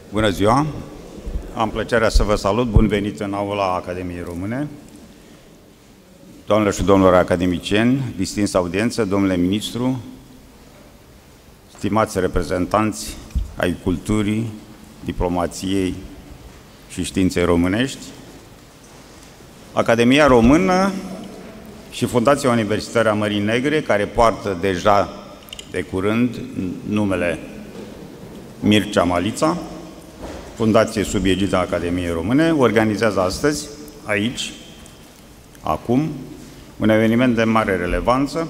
Bună ziua! Am plăcerea să vă salut. Bun venit în aula Academiei Române. Doamnelor și domnilor academicieni, distinsă audiență, domnule ministru, stimați reprezentanți ai culturii, diplomației și științei românești, Academia Română și Fundația Universitară a Mării Negre, care poartă deja de curând numele Mircea Malița, fundație sub egida Academiei Române, organizează astăzi, aici, acum, un eveniment de mare relevanță,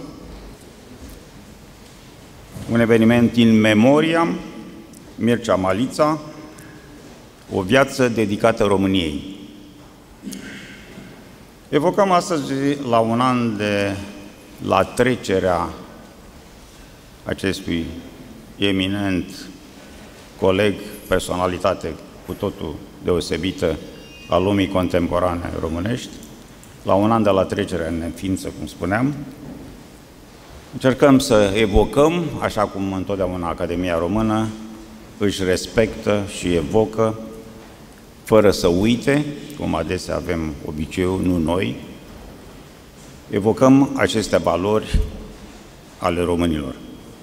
un eveniment in memoriam, Mircea Malița, o viață dedicată României. Evocăm astăzi, la un an de la trecerea acestui eminent coleg, personalitate cu totul deosebită a lumii contemporane românești, la un an de la trecerea în neființă, cum spuneam, încercăm să evocăm, așa cum întotdeauna Academia Română își respectă și evocă, fără să uite, cum adesea avem obiceiul, nu noi, evocăm aceste valori ale românilor.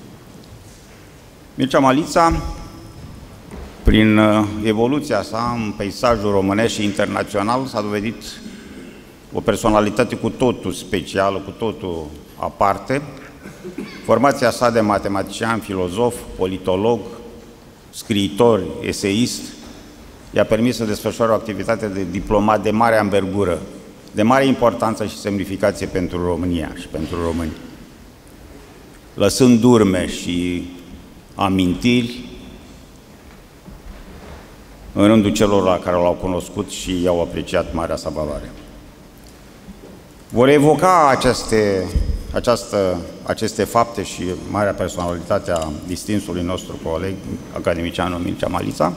Mircea Malița, prin evoluția sa în peisajul românesc și internațional, s-a dovedit o personalitate cu totul specială, cu totul aparte. Formația sa de matematician, filozof, politolog, scriitor, eseist, i-a permis să desfășoare o activitate de diplomat de mare anvergură, de mare importanță și semnificație pentru România și pentru români. Lăsând urme și amintiri în rândul celor la care l-au cunoscut și i-au apreciat marea sa valoare. Vor evoca aceste fapte și marea personalitate a distinsului nostru coleg, academicianul Mircea Malița,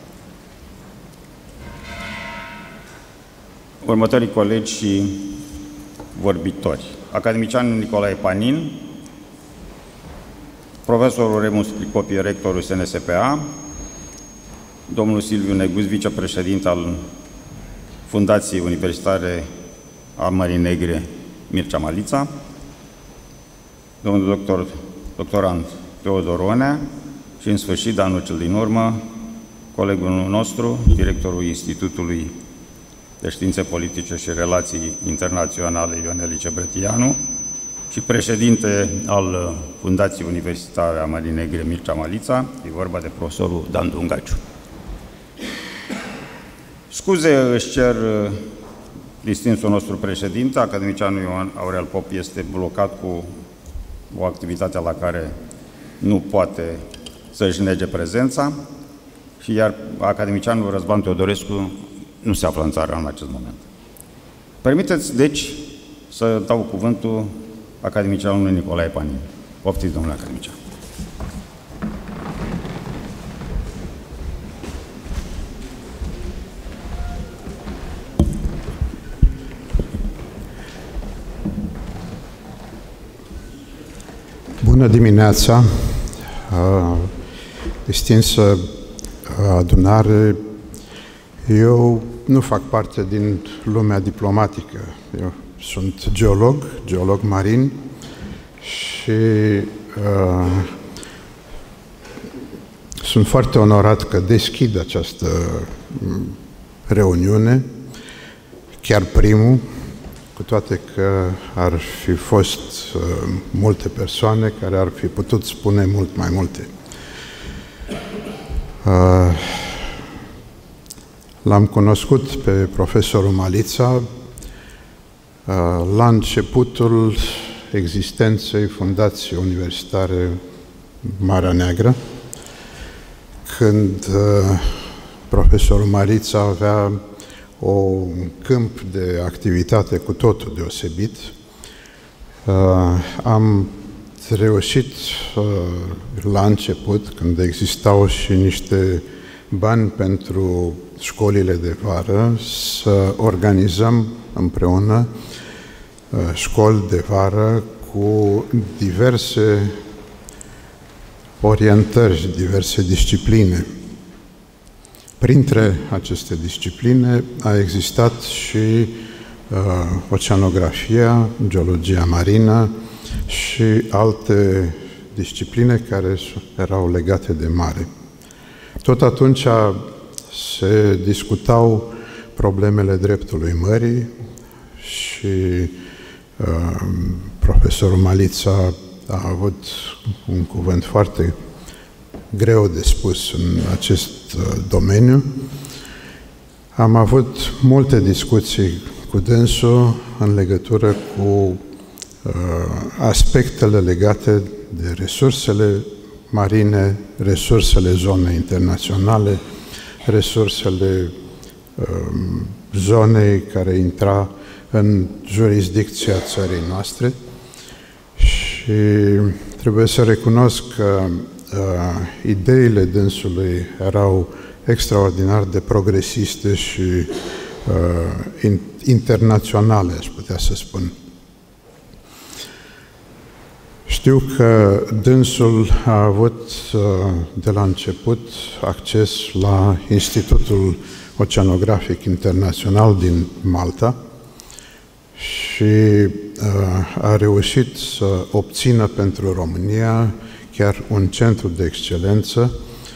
următorii colegi și vorbitori. Academicianul Nicolae Panin, profesorul Remus Pricopi, rectorul SNSPA, domnul Silviu Neguz, vicepreședinte al Fundației Universitare a Mării Negre Mircea Malița, domnul doctorand Teodor Onea și, în sfârșit, dar nu cel din urmă, colegul nostru, directorul Institutului de Științe Politice și Relații Internaționale, Ionel Licebrătianu, și președinte al Fundației Universitare a Mării Negre Mircea Malița, e vorba de profesorul Dan Dungaciu. Scuze își cer distinsul nostru președinte, academicianul Ioan Aurel Pop este blocat cu o activitate la care nu poate să-și nege prezența, și iar academicianul Răzvan Teodorescu nu se află în țară în acest moment. Permiteți, deci, să dau cuvântul academicianului Nicolae Panin. Poftiți, domnule academician. Bună dimineața, distinsă adunare. Eu nu fac parte din lumea diplomatică. Eu sunt geolog marin și sunt foarte onorat că deschid această reuniune, chiar primul, cu toate că ar fi fost multe persoane care ar fi putut spune mult mai multe. L-am cunoscut pe profesorul Malița la începutul existenței Fundației Universitare Marea Neagră, când profesorul Malița avea un câmp de activitate cu totul deosebit. Am reușit la început, când existau și niște bani pentru școlile de vară, să organizăm împreună școli de vară cu diverse orientări, diverse discipline. Printre aceste discipline a existat și oceanografia, geologia marină și alte discipline care erau legate de mare. Tot atunci se discutau problemele dreptului mării și profesorul Malița a avut un cuvânt foarte greu de spus în acest domeniu. Am avut multe discuții cu dânsul în legătură cu aspectele legate de resursele marine, resursele zonei internaționale, resursele zonei care intra în jurisdicția țării noastre și trebuie să recunosc că ideile dânsului erau extraordinar de progresiste și internaționale, aș putea să spun. Știu că dânsul a avut de la început acces la Institutul Oceanografic Internațional din Malta și a reușit să obțină pentru România chiar un centru de excelență,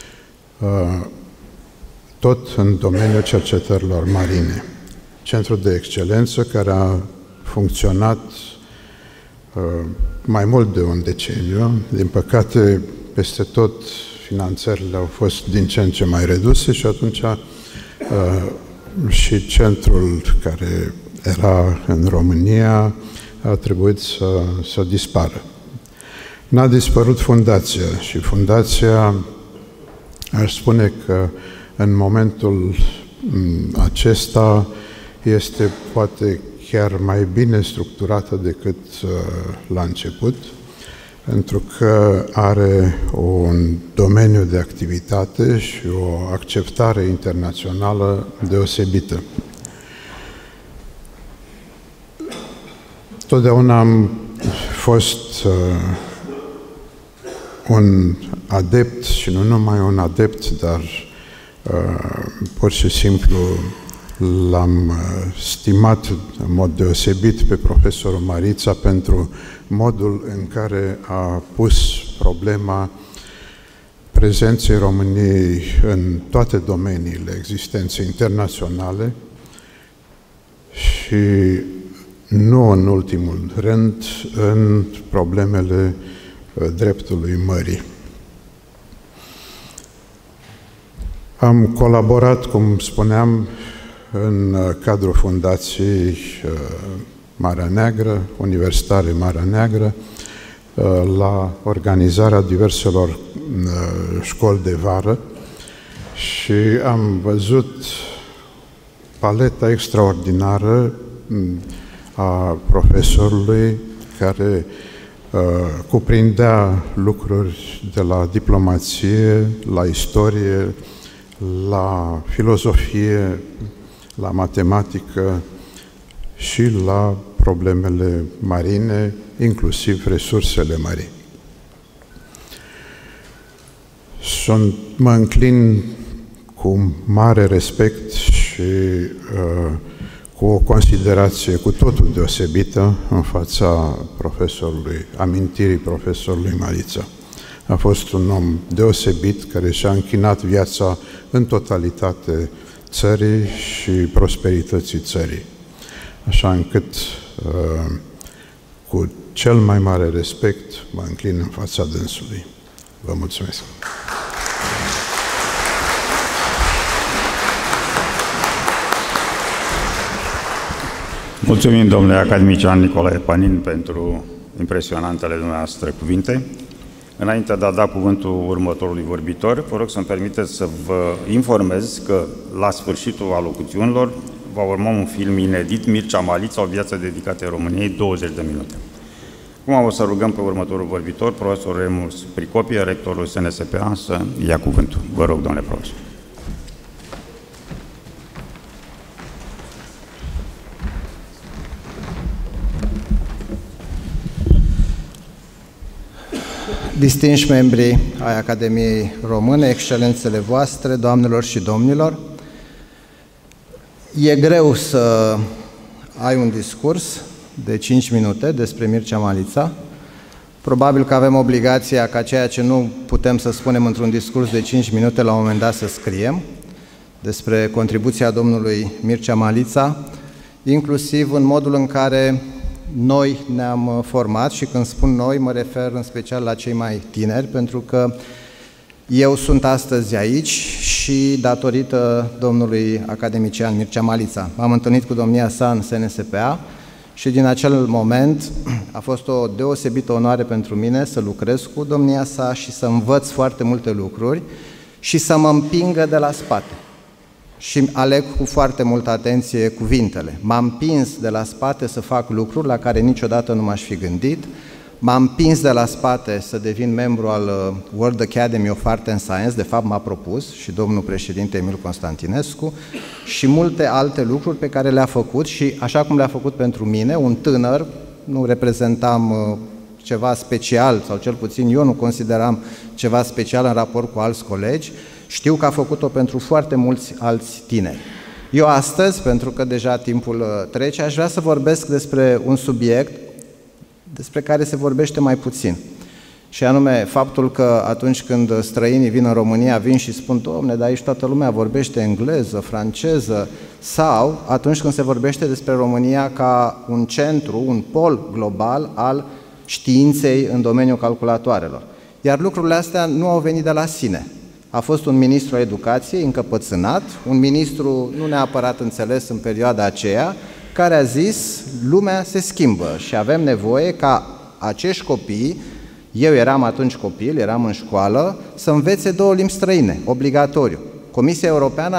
tot în domeniul cercetărilor marine. Centru de excelență care a funcționat mai mult de un deceniu. Din păcate, peste tot finanțările au fost din ce în ce mai reduse și atunci și centrul care era în România a trebuit să dispară. N-a dispărut fundația și fundația, aș spune că în momentul acesta este poate chiar mai bine structurată decât la început, pentru că are un domeniu de activitate și o acceptare internațională deosebită. Totdeauna am fost un adept și nu numai un adept, dar pur și simplu l-am stimat în mod deosebit pe profesorul Marița pentru modul în care a pus problema prezenței României în toate domeniile existenței internaționale și nu în ultimul rând în problemele dreptului mării. Am colaborat, cum spuneam, în cadrul Fundației Marea Neagră, Universitare Marea Neagră, la organizarea diverselor școli de vară și am văzut paleta extraordinară a profesorului care cuprindea lucruri de la diplomație, la istorie, la filozofie, la matematică și la problemele marine, inclusiv resursele mării. Mă înclin cu mare respect și cu o considerație cu totul deosebită în fața profesorului, amintirii profesorului Marița. A fost un om deosebit care și-a închinat viața în totalitate țării și prosperității țării. Așa încât, cu cel mai mare respect, mă înclin în fața dânsului. Vă mulțumesc! Mulțumim, domnule academician Nicolae Panin, pentru impresionantele dumneavoastră cuvinte. Înainte de a da cuvântul următorului vorbitor, vă rog să-mi permiteți să vă informez că la sfârșitul alocuțiunilor va urma un film inedit, Mircea Malița, o viață dedicată României, 20 de minute. Acum o să rugăm pe următorul vorbitor, profesorul Remus Pricopie, rectorul SNSPA, să ia cuvântul. Vă rog, domnule profesor. distinși membri ai Academiei Române, excelențele voastre, doamnelor și domnilor, e greu să ai un discurs de 5 minute despre Mircea Malița. Probabil că avem obligația ca ceea ce nu putem să spunem într-un discurs de 5 minute, la un moment dat să scriem despre contribuția domnului Mircea Malița, inclusiv în modul în care noi ne-am format, și când spun noi, mă refer în special la cei mai tineri, pentru că eu sunt astăzi aici și datorită domnului academician Mircea Malița. M-am întâlnit cu domnia sa în SNSPA și din acel moment a fost o deosebită onoare pentru mine să lucrez cu domnia sa și să învăț foarte multe lucruri și să mă împingă de la spate. Și aleg cu foarte multă atenție cuvintele. M-am împins de la spate să fac lucruri la care niciodată nu m-aș fi gândit. M-am împins de la spate să devin membru al World Academy of Art and Science, de fapt m-a propus și domnul președinte Emil Constantinescu, și multe alte lucruri pe care le-a făcut și așa cum le-a făcut pentru mine, un tânăr, nu reprezentam ceva special, sau cel puțin eu nu consideram ceva special în raport cu alți colegi, știu că a făcut-o pentru foarte mulți alți tineri. Eu astăzi, pentru că deja timpul trece, aș vrea să vorbesc despre un subiect despre care se vorbește mai puțin. Și anume faptul că atunci când străinii vin în România, vin și spun: dom'le, dar aici toată lumea vorbește engleză, franceză, sau atunci când se vorbește despre România ca un centru, un pol global al științei în domeniul calculatoarelor. Iar lucrurile astea nu au venit de la sine. A fost un ministru al educației încăpățânat, un ministru nu neapărat înțeles în perioada aceea, care a zis: lumea se schimbă și avem nevoie ca acești copii, eu eram atunci copil, eram în școală, să învețe 2 limbi străine, obligatoriu. Comisia Europeană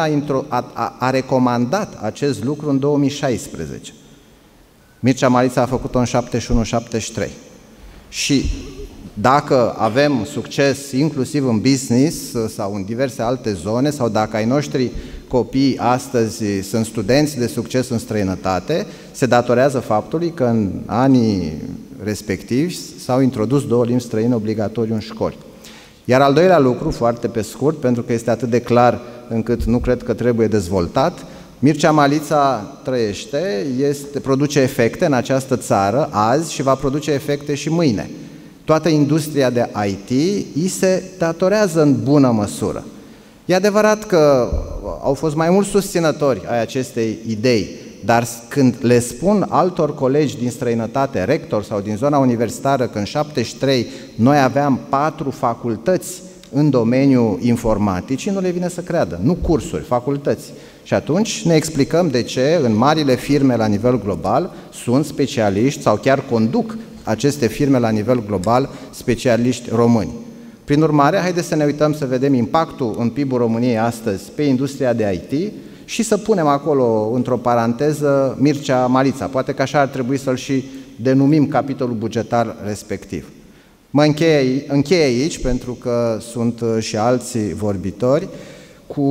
a recomandat acest lucru în 2016. Mircea Malița a făcut-o în 71-73. Și dacă avem succes inclusiv în business sau în diverse alte zone, sau dacă ai noștri copii astăzi sunt studenți de succes în străinătate, se datorează faptului că în anii respectivi s-au introdus 2 limbi străine obligatoriu în școli. Iar al doilea lucru, foarte pe scurt, pentru că este atât de clar încât nu cred că trebuie dezvoltat, Mircea Malița trăiește, produce efecte în această țară azi și va produce efecte și mâine. Toată industria de IT îi se datorează în bună măsură. E adevărat că au fost mai mulți susținători ai acestei idei, dar când le spun altor colegi din străinătate, rectori sau din zona universitară, că în 73 noi aveam 4 facultăți în domeniul informaticii, nu le vine să creadă. Nu cursuri, facultăți. Și atunci ne explicăm de ce în marile firme la nivel global sunt specialiști sau chiar conduc aceste firme la nivel global specialiști români. Prin urmare, haideți să ne uităm să vedem impactul în PIB-ul României astăzi pe industria de IT și să punem acolo, într-o paranteză, Mircea Malița. Poate că așa ar trebui să-l și denumim capitolul bugetar respectiv. Mă închei aici, pentru că sunt și alții vorbitori, cu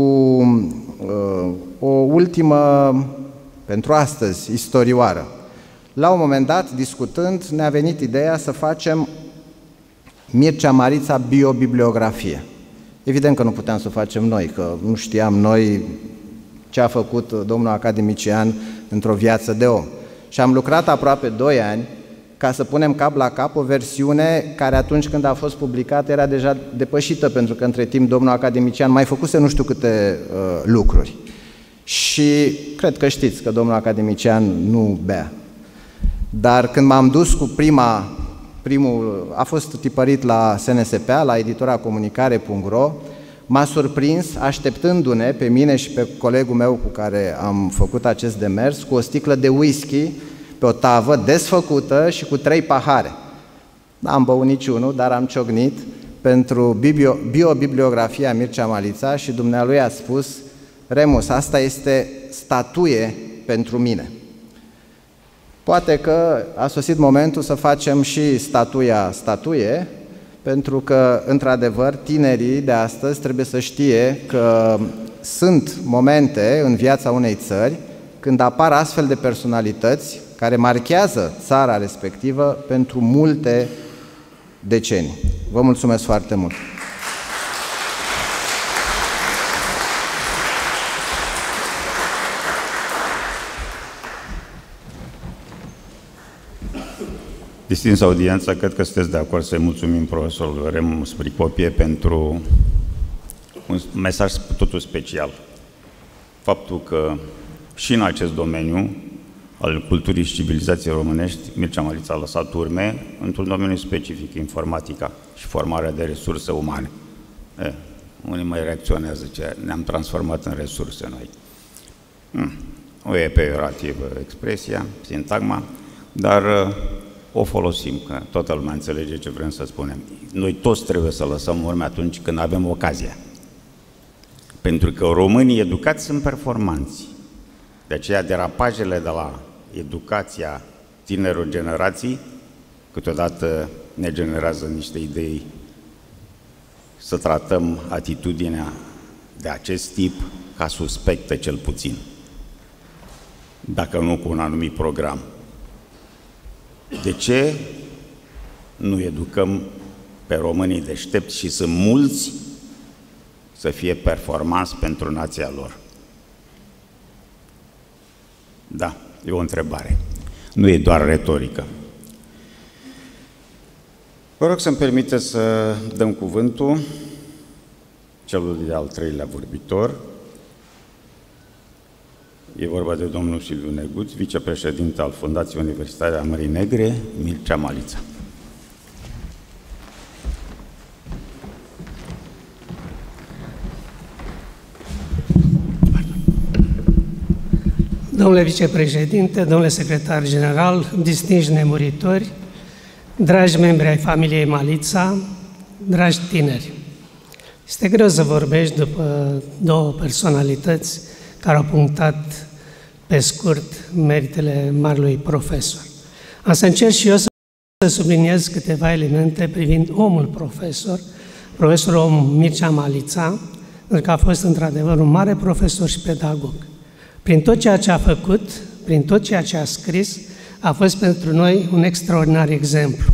o ultimă, pentru astăzi, istorioară. La un moment dat, discutând, ne-a venit ideea să facem Mircea Malița biobibliografie. Evident că nu puteam să o facem noi, că nu știam noi ce a făcut domnul academician într-o viață de om. Și am lucrat aproape 2 ani ca să punem cap la cap o versiune care atunci când a fost publicată era deja depășită, pentru că între timp domnul academician mai făcuse nu știu câte lucruri. Și cred că știți că domnul academician nu bea. Dar când m-am dus cu primul, a fost tipărit la SNSPA, la editura comunicare.ro, m-a surprins așteptându-ne pe mine și pe colegul meu cu care am făcut acest demers cu o sticlă de whisky pe o tavă desfăcută și cu 3 pahare. N-am băut niciunul, dar am ciocnit pentru biobibliografia Mircea Malița și dumnealui a spus: Remus, asta este statuie pentru mine. Poate că a sosit momentul să facem și statuie, pentru că, într-adevăr, tinerii de astăzi trebuie să știe că sunt momente în viața unei țări când apar astfel de personalități care marchează țara respectivă pentru multe decenii. Vă mulțumesc foarte mult! Distinsă audiență, cred că sunteți de acord să-i mulțumim profesorului Rem Spricopie pentru un mesaj totul special. Faptul că și în acest domeniu al culturii și civilizației românești, Mircea Mălița a lăsat urme într-un domeniu specific, informatica și formarea de resurse umane. Unii mai reacționează, zice, ne-am transformat în resurse noi. O e peiorativă expresia, sintagma, dar o folosim, că toată lumea înțelege ce vrem să spunem. Noi toți trebuie să lăsăm urme atunci când avem ocazia. Pentru că românii educați sunt performanți. De aceea derapajele de la educația tinerilor generații câteodată ne generează niște idei să tratăm atitudinea de acest tip ca suspectă cel puțin, dacă nu cu un anumit program. De ce nu educăm pe românii deștepți și sunt mulți să fie performanți pentru nația lor? Da, e o întrebare. Nu e doar retorică. Vă rog să-mi permiteți să dăm cuvântul celui de-al treilea vorbitor. E vorba de domnul Silviu Neguț, vicepreședinte al Fundației Universitare a Mării Negre, Mircea Mălița. Domnule vicepreședinte, domnule secretar general, distinși nemuritori, dragi membri ai familiei Mălița, dragi tineri, este greu să vorbești după două personalități care au punctat pe scurt meritele marelui profesor. Am să încerc și eu să subliniez câteva elemente privind omul profesor, profesorul Mircea Mălița, pentru că a fost într-adevăr un mare profesor și pedagog. Prin tot ceea ce a făcut, prin tot ceea ce a scris, a fost pentru noi un extraordinar exemplu.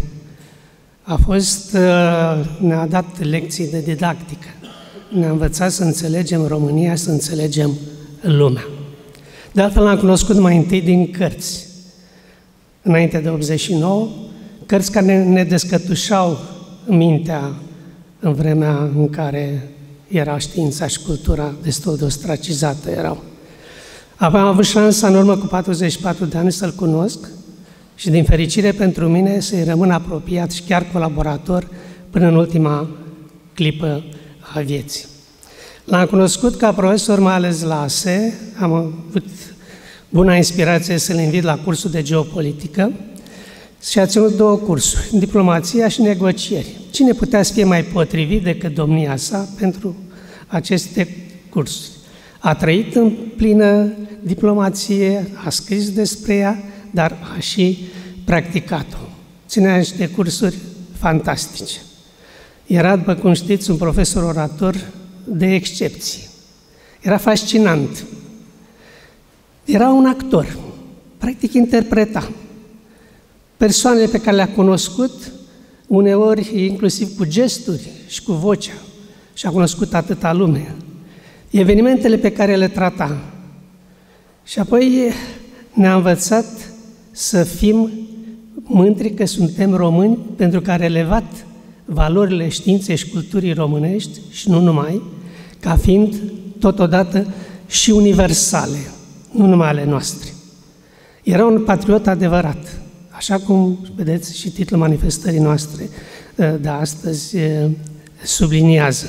Ne-a dat lecții de didactică, ne-a învățat să înțelegem România, să înțelegem lumea. De altfel l-am cunoscut mai întâi din cărți, înainte de 89, cărți care ne descătușau mintea în vremea în care era știința și cultura destul de ostracizată erau. Apoi am avut șansa în urmă cu 44 de ani să-l cunosc și din fericire pentru mine să-i rămân apropiat și chiar colaborator până în ultima clipă a vieții. L-am cunoscut ca profesor, mai ales la ASE, am avut buna inspirație să-l invit la cursul de geopolitică și a ținut două cursuri, diplomația și negocieri. Cine putea să fie mai potrivit decât domnia sa pentru aceste cursuri? A trăit în plină diplomație, a scris despre ea, dar a și practicat-o. Ținea niște cursuri fantastice. Era, după cum știți, un profesor orator de excepție. Era fascinant. Era un actor. Practic interpreta. Persoanele pe care le-a cunoscut, uneori inclusiv cu gesturi și cu vocea, și a cunoscut atâta lume. Evenimentele pe care le trata. Și apoi ne-a învățat să fim mândri că suntem români, pentru că a relevat valorile științei și culturii românești, și nu numai, ca fiind totodată și universale, nu numai ale noastre. Era un patriot adevărat, așa cum vedeți și titlul manifestării noastre de astăzi subliniază.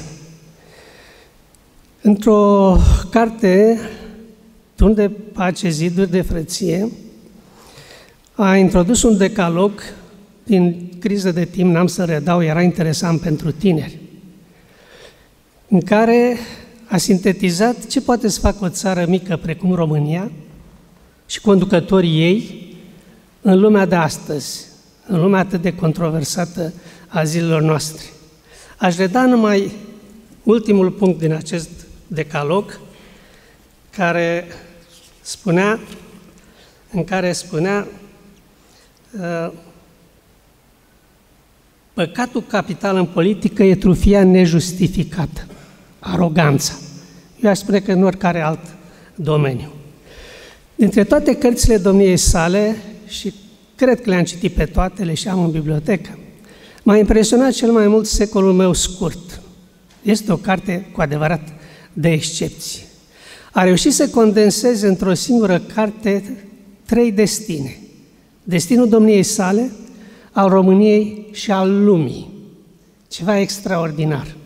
Într-o carte, Tun de pace, ziduri de frăție, a introdus un decalog din criză de timp, n-am să redau, era interesant pentru tineri, în care a sintetizat ce poate să facă o țară mică precum România și conducătorii ei în lumea de astăzi, în lumea atât de controversată a zilelor noastre. Aș reda numai ultimul punct din acest decalog, în care spunea Păcatul capital în politică e trufia nejustificată, aroganța. Eu aș spune că în oricare alt domeniu. Dintre toate cărțile domniei sale, și cred că le-am citit pe toate, le și am în bibliotecă, m-a impresionat cel mai mult Secolul meu scurt. Este o carte cu adevărat de excepție. A reușit să condenseze într-o singură carte 3 destine. Destinul domniei sale, al României și al lumii. Ceva extraordinar.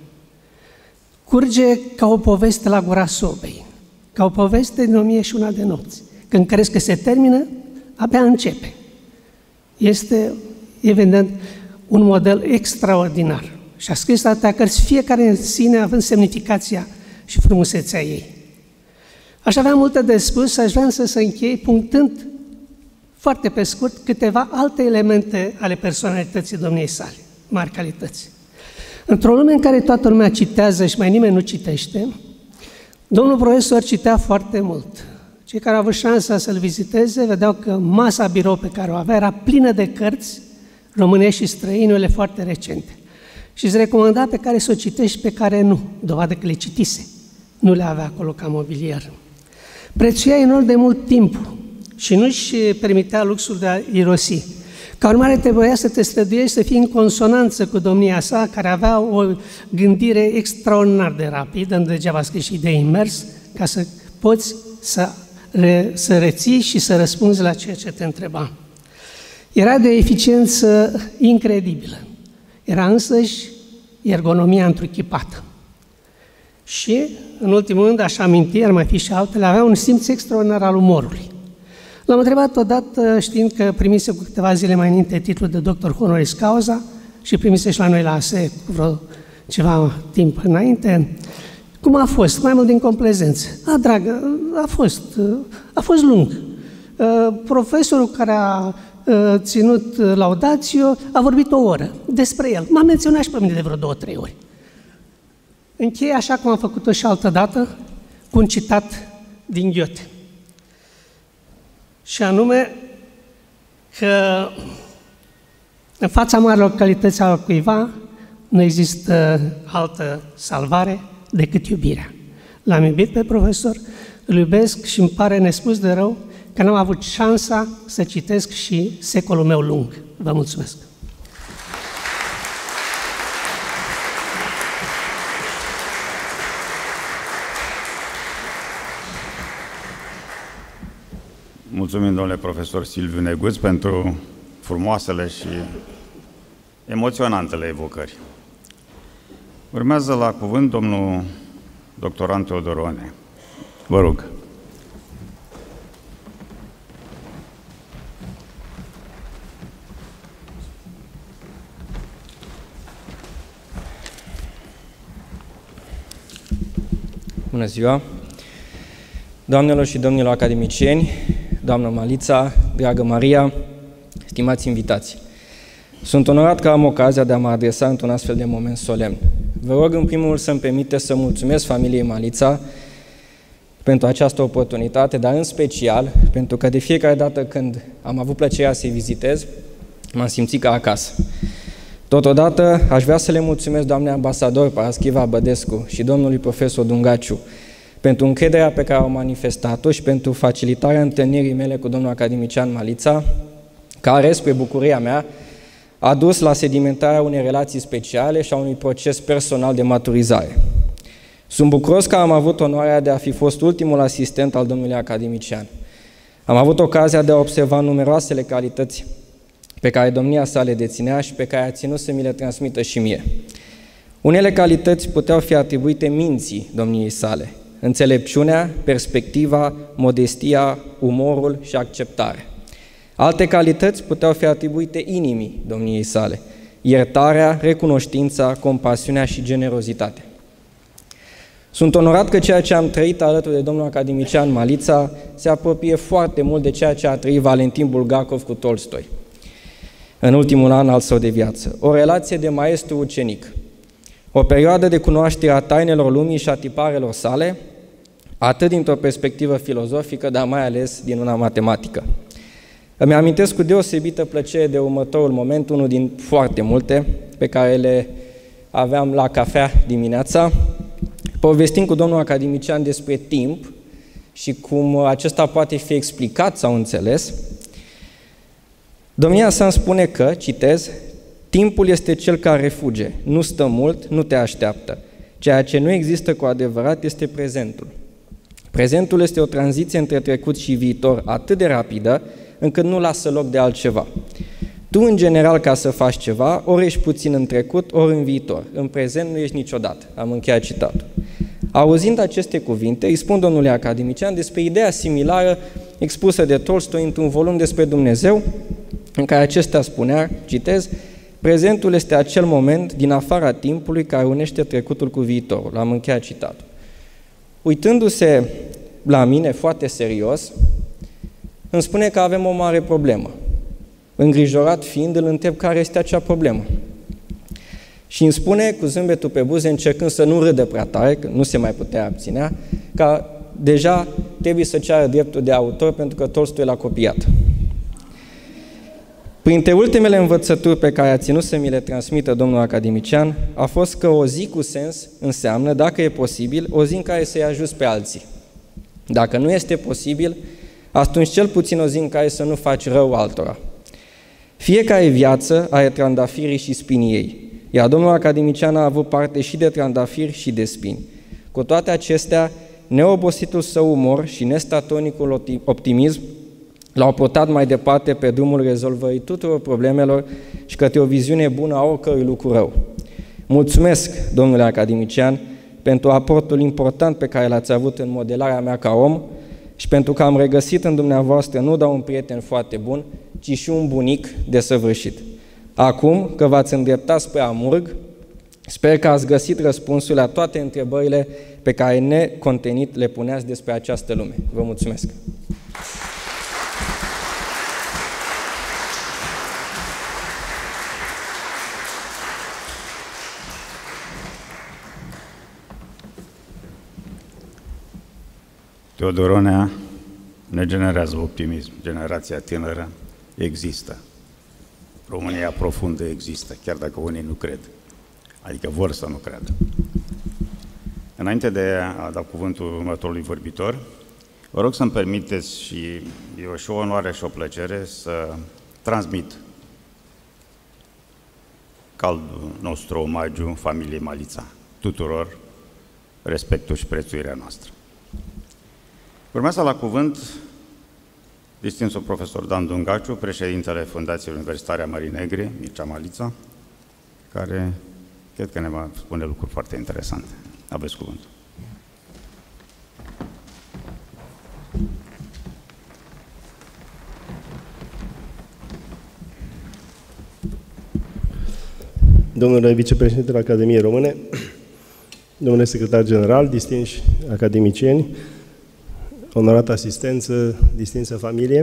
Curge ca o poveste la gura sobei, ca o poveste din 1001 de nopți. Când crezi că se termină, abia începe. Este, evident, un model extraordinar. Și a scris atâtea cărți, fiecare în sine având semnificația și frumusețea ei. Aș avea multe de spus, aș vrea să închei punctând foarte pe scurt câteva alte elemente ale personalității domniei sale, mari calități. Într-o lume în care toată lumea citează și mai nimeni nu citește, domnul profesor citea foarte mult. Cei care au avut șansa să-l viziteze vedeau că masa birou pe care o avea era plină de cărți românești și străine, unele foarte recente. Și îți recomanda pe care să o citești și pe care nu, dovadă că le citise. Nu le avea acolo ca mobilier. Prețuia enorm de mult timp și nu-și permitea luxul de a irosi. Ca urmare, trebuia să te străduiești să fii în consonanță cu domnia sa, care avea o gândire extraordinar de rapidă, nu degeaba scris și de imers, ca să poți să reții și să răspunzi la ceea ce te întreba. Era de o eficiență incredibilă. Era însăși ergonomia întruchipată. Și, în ultimul rând, aș aminti, ar mai fi și altele, avea un simț extraordinar al umorului. L-am întrebat odată, știind că primise cu câteva zile mai înainte titlul de doctor honoris causa și primise și la noi la ASE cu vreo ceva timp înainte, cum a fost, mai mult din complezență. Dragă, a fost lung. Profesorul care a ținut laudatio a vorbit 1 oră despre el. M-a menționat și pe mine de vreo 2-3 ori. Încheie așa cum am făcut-o și altă dată, cu un citat din Goethe. Și anume că în fața marilor calități al cuiva nu există altă salvare decât iubirea. L-am iubit pe profesor, îl iubesc și îmi pare nespus de rău că n-am avut șansa să citesc și Secolul meu lung. Vă mulțumesc! Mulțumim, domnule profesor Silviu Neguț, pentru frumoasele și emoționantele evocări. Urmează la cuvânt domnul doctorand Teodorone. Vă rog. Bună ziua! Doamnelor și domnilor academicieni, doamnă Malița, dragă Maria, stimați invitați! Sunt onorat că am ocazia de a mă adresa într-un astfel de moment solemn. Vă rog în primul rând să-mi permite să mulțumesc familiei Malița pentru această oportunitate, dar în special pentru că de fiecare dată când am avut plăcerea să-i vizitez, m-am simțit ca acasă. Totodată aș vrea să le mulțumesc doamnei ambasador Paraschiva Bădescu și domnului profesor Dungaciu pentru încrederea pe care au manifestat-o și pentru facilitarea întâlnirii mele cu domnul academician Malița, care, spre bucuria mea, a dus la sedimentarea unei relații speciale și a unui proces personal de maturizare. Sunt bucuros că am avut onoarea de a fi fost ultimul asistent al domnului academician. Am avut ocazia de a observa numeroasele calități pe care domnia sa le deținea și pe care a ținut să mi le transmită și mie. Unele calități puteau fi atribuite minții domniei sale: înțelepciunea, perspectiva, modestia, umorul și acceptarea. Alte calități puteau fi atribuite inimii domniei sale: iertarea, recunoștința, compasiunea și generozitatea. Sunt onorat că ceea ce am trăit alături de domnul academician Malița se apropie foarte mult de ceea ce a trăit Valentin Bulgakov cu Tolstoi în ultimul an al său de viață. O relație de maestru-ucenic, o perioadă de cunoaștere a tainelor lumii și a tiparelor sale, atât dintr-o perspectivă filozofică, dar mai ales din una matematică. Îmi amintesc cu deosebită plăcere de următorul moment, unul din foarte multe pe care le aveam la cafea dimineața, povestind cu domnul academician despre timp și cum acesta poate fi explicat sau înțeles. Domnia sa îmi spune că, citez, timpul este cel care fuge, nu stă mult, nu te așteaptă. Ceea ce nu există cu adevărat este prezentul. Prezentul este o tranziție între trecut și viitor atât de rapidă, încât nu lasă loc de altceva. Tu, în general, ca să faci ceva, ori ești puțin în trecut, ori în viitor. În prezent nu ești niciodată. Am încheiat citatul. Auzind aceste cuvinte, îi spun domnului academician despre ideea similară expusă de Tolstoi într-un volum despre Dumnezeu, în care acesta spunea, citez, prezentul este acel moment din afara timpului care unește trecutul cu viitorul. Am încheiat citatul. Uitându-se la mine foarte serios, îmi spune că avem o mare problemă. Îngrijorat fiind, îl întreb care este acea problemă. Și îmi spune, cu zâmbetul pe buze, încercând să nu râdă prea tare, că nu se mai putea abținea, că deja trebuie să ceară dreptul de autor pentru că Tolstoi l-a copiat. Printre ultimele învățături pe care a ținut să mi le transmită domnul academician a fost că o zi cu sens înseamnă, dacă e posibil, o zi în care să-i ajuți pe alții. Dacă nu este posibil, atunci cel puțin o zi în care să nu faci rău altora. Fiecare viață are trandafirii și spinii ei, iar domnul academician a avut parte și de trandafiri și de spini. Cu toate acestea, neobositul său umor și nestatonicul optimism l-au purtat mai departe pe drumul rezolvării tuturor problemelor și către o viziune bună a oricărui lucru rău. Mulțumesc, domnule academician, pentru aportul important pe care l-ați avut în modelarea mea ca om și pentru că am regăsit în dumneavoastră nu doar un prieten foarte bun, ci și un bunic desăvârșit. Acum că v-ați îndreptat spre Amurg, sper că ați găsit răspunsul la toate întrebările pe care necontenit le puneați despre această lume. Vă mulțumesc! Teodoronea ne generează optimism. Generația tânără există. România profundă există, chiar dacă unii nu cred. Adică vor să nu creadă. Înainte de a da cuvântul următorului vorbitor, vă rog să-mi permiteți, și e și o onoare și o plăcere, să transmit caldul nostru omagiu familiei Malița, tuturor respectul și prețuirea noastră. Urmează la cuvânt distinsul profesor Dan Dungaciu, președintele Fundației Universitare a Mării Negre, Mircea Malița, care cred că ne va spune lucruri foarte interesante. Aveți cuvântul. Domnule vicepreședinte al Academiei Române, domnule secretar general, distinși academicieni, onorată asistență, distinsă familie,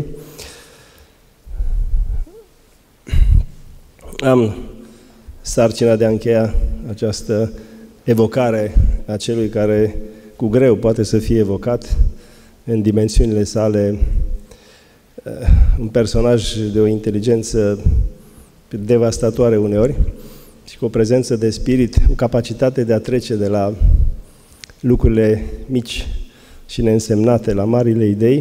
am sarcina de a încheia această evocare a celui care cu greu poate să fie evocat în dimensiunile sale, un personaj de o inteligență devastatoare uneori și cu o prezență de spirit, o capacitate de a trece de la lucrurile mici și neînsemnate la marile idei,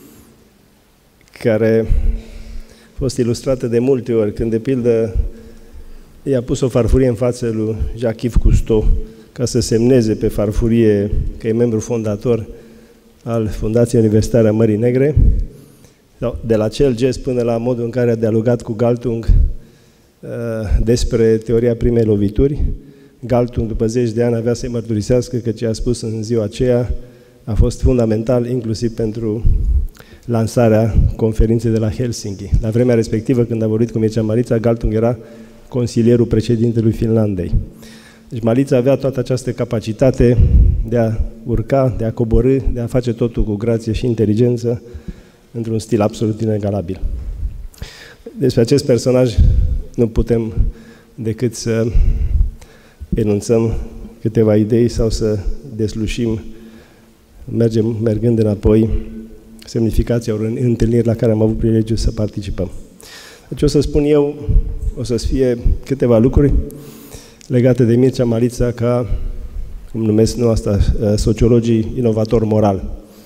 care a fost ilustrată de multe ori, când, de pildă, i-a pus o farfurie în față lui Jacques-Yves Cousteau ca să semneze pe farfurie că e membru fondator al Fundației Universitare a Mării Negre, de la acel gest până la modul în care a dialogat cu Galtung despre teoria primei lovituri. Galtung, după 10 de ani, avea să-i mărturisească că ce a spus în ziua aceea a fost fundamental, inclusiv pentru lansarea conferinței de la Helsinki. La vremea respectivă, când a vorbit cu Mircea Malița, Galtung era consilierul președintelui Finlandei. Deci Malița avea toată această capacitate de a urca, de a coborî, de a face totul cu grație și inteligență, într-un stil absolut inegalabil. Despre acest personaj nu putem decât să enunțăm câteva idei sau să deslușim, mergând înapoi, semnificația unor întâlniri la care am avut privilegiul să participăm. Deci o să spun eu, o să fie câteva lucruri legate de Mircea Malița ca, cum numesc nu asta, sociologii, inovator moral.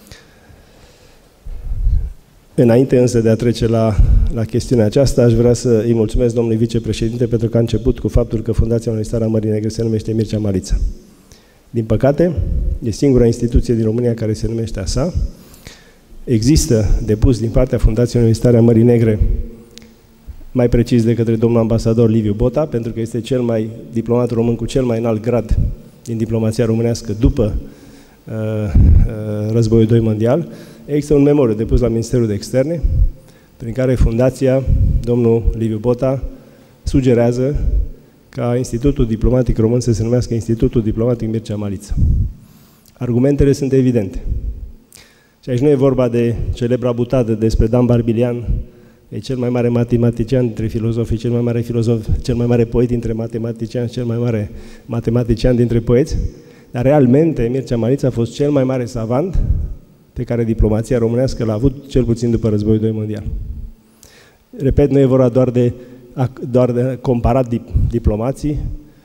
Înainte însă de a trece la chestiunea aceasta, aș vrea să îi mulțumesc domnului vicepreședinte pentru că a început cu faptul că Fundația Universitară a Mării Negre se numește Mircea Malița. Din păcate, e singura instituție din România care se numește așa. Există depus din partea Fundației Universitare a Mării Negre, mai precis de către domnul ambasador Liviu Bota, pentru că este cel mai diplomat român cu cel mai înalt grad din diplomația românească după Războiul II Mondial. Există un memoriu depus la Ministerul de Externe, prin care Fundația, domnul Liviu Bota, sugerează ca Institutul Diplomatic Român să se numească Institutul Diplomatic Mircea Malița. Argumentele sunt evidente. Și aici nu e vorba de celebra butadă despre Dan Barbilian, e cel mai mare matematician dintre filozofi, cel mai mare filozof, cel mai mare poet dintre matematiciani, cel mai mare matematician dintre poeți, dar realmente Mircea Malița a fost cel mai mare savant pe care diplomația românească l-a avut, cel puțin după Războiul II Mondial. Repet, nu e vorba doar de comparat diplomații,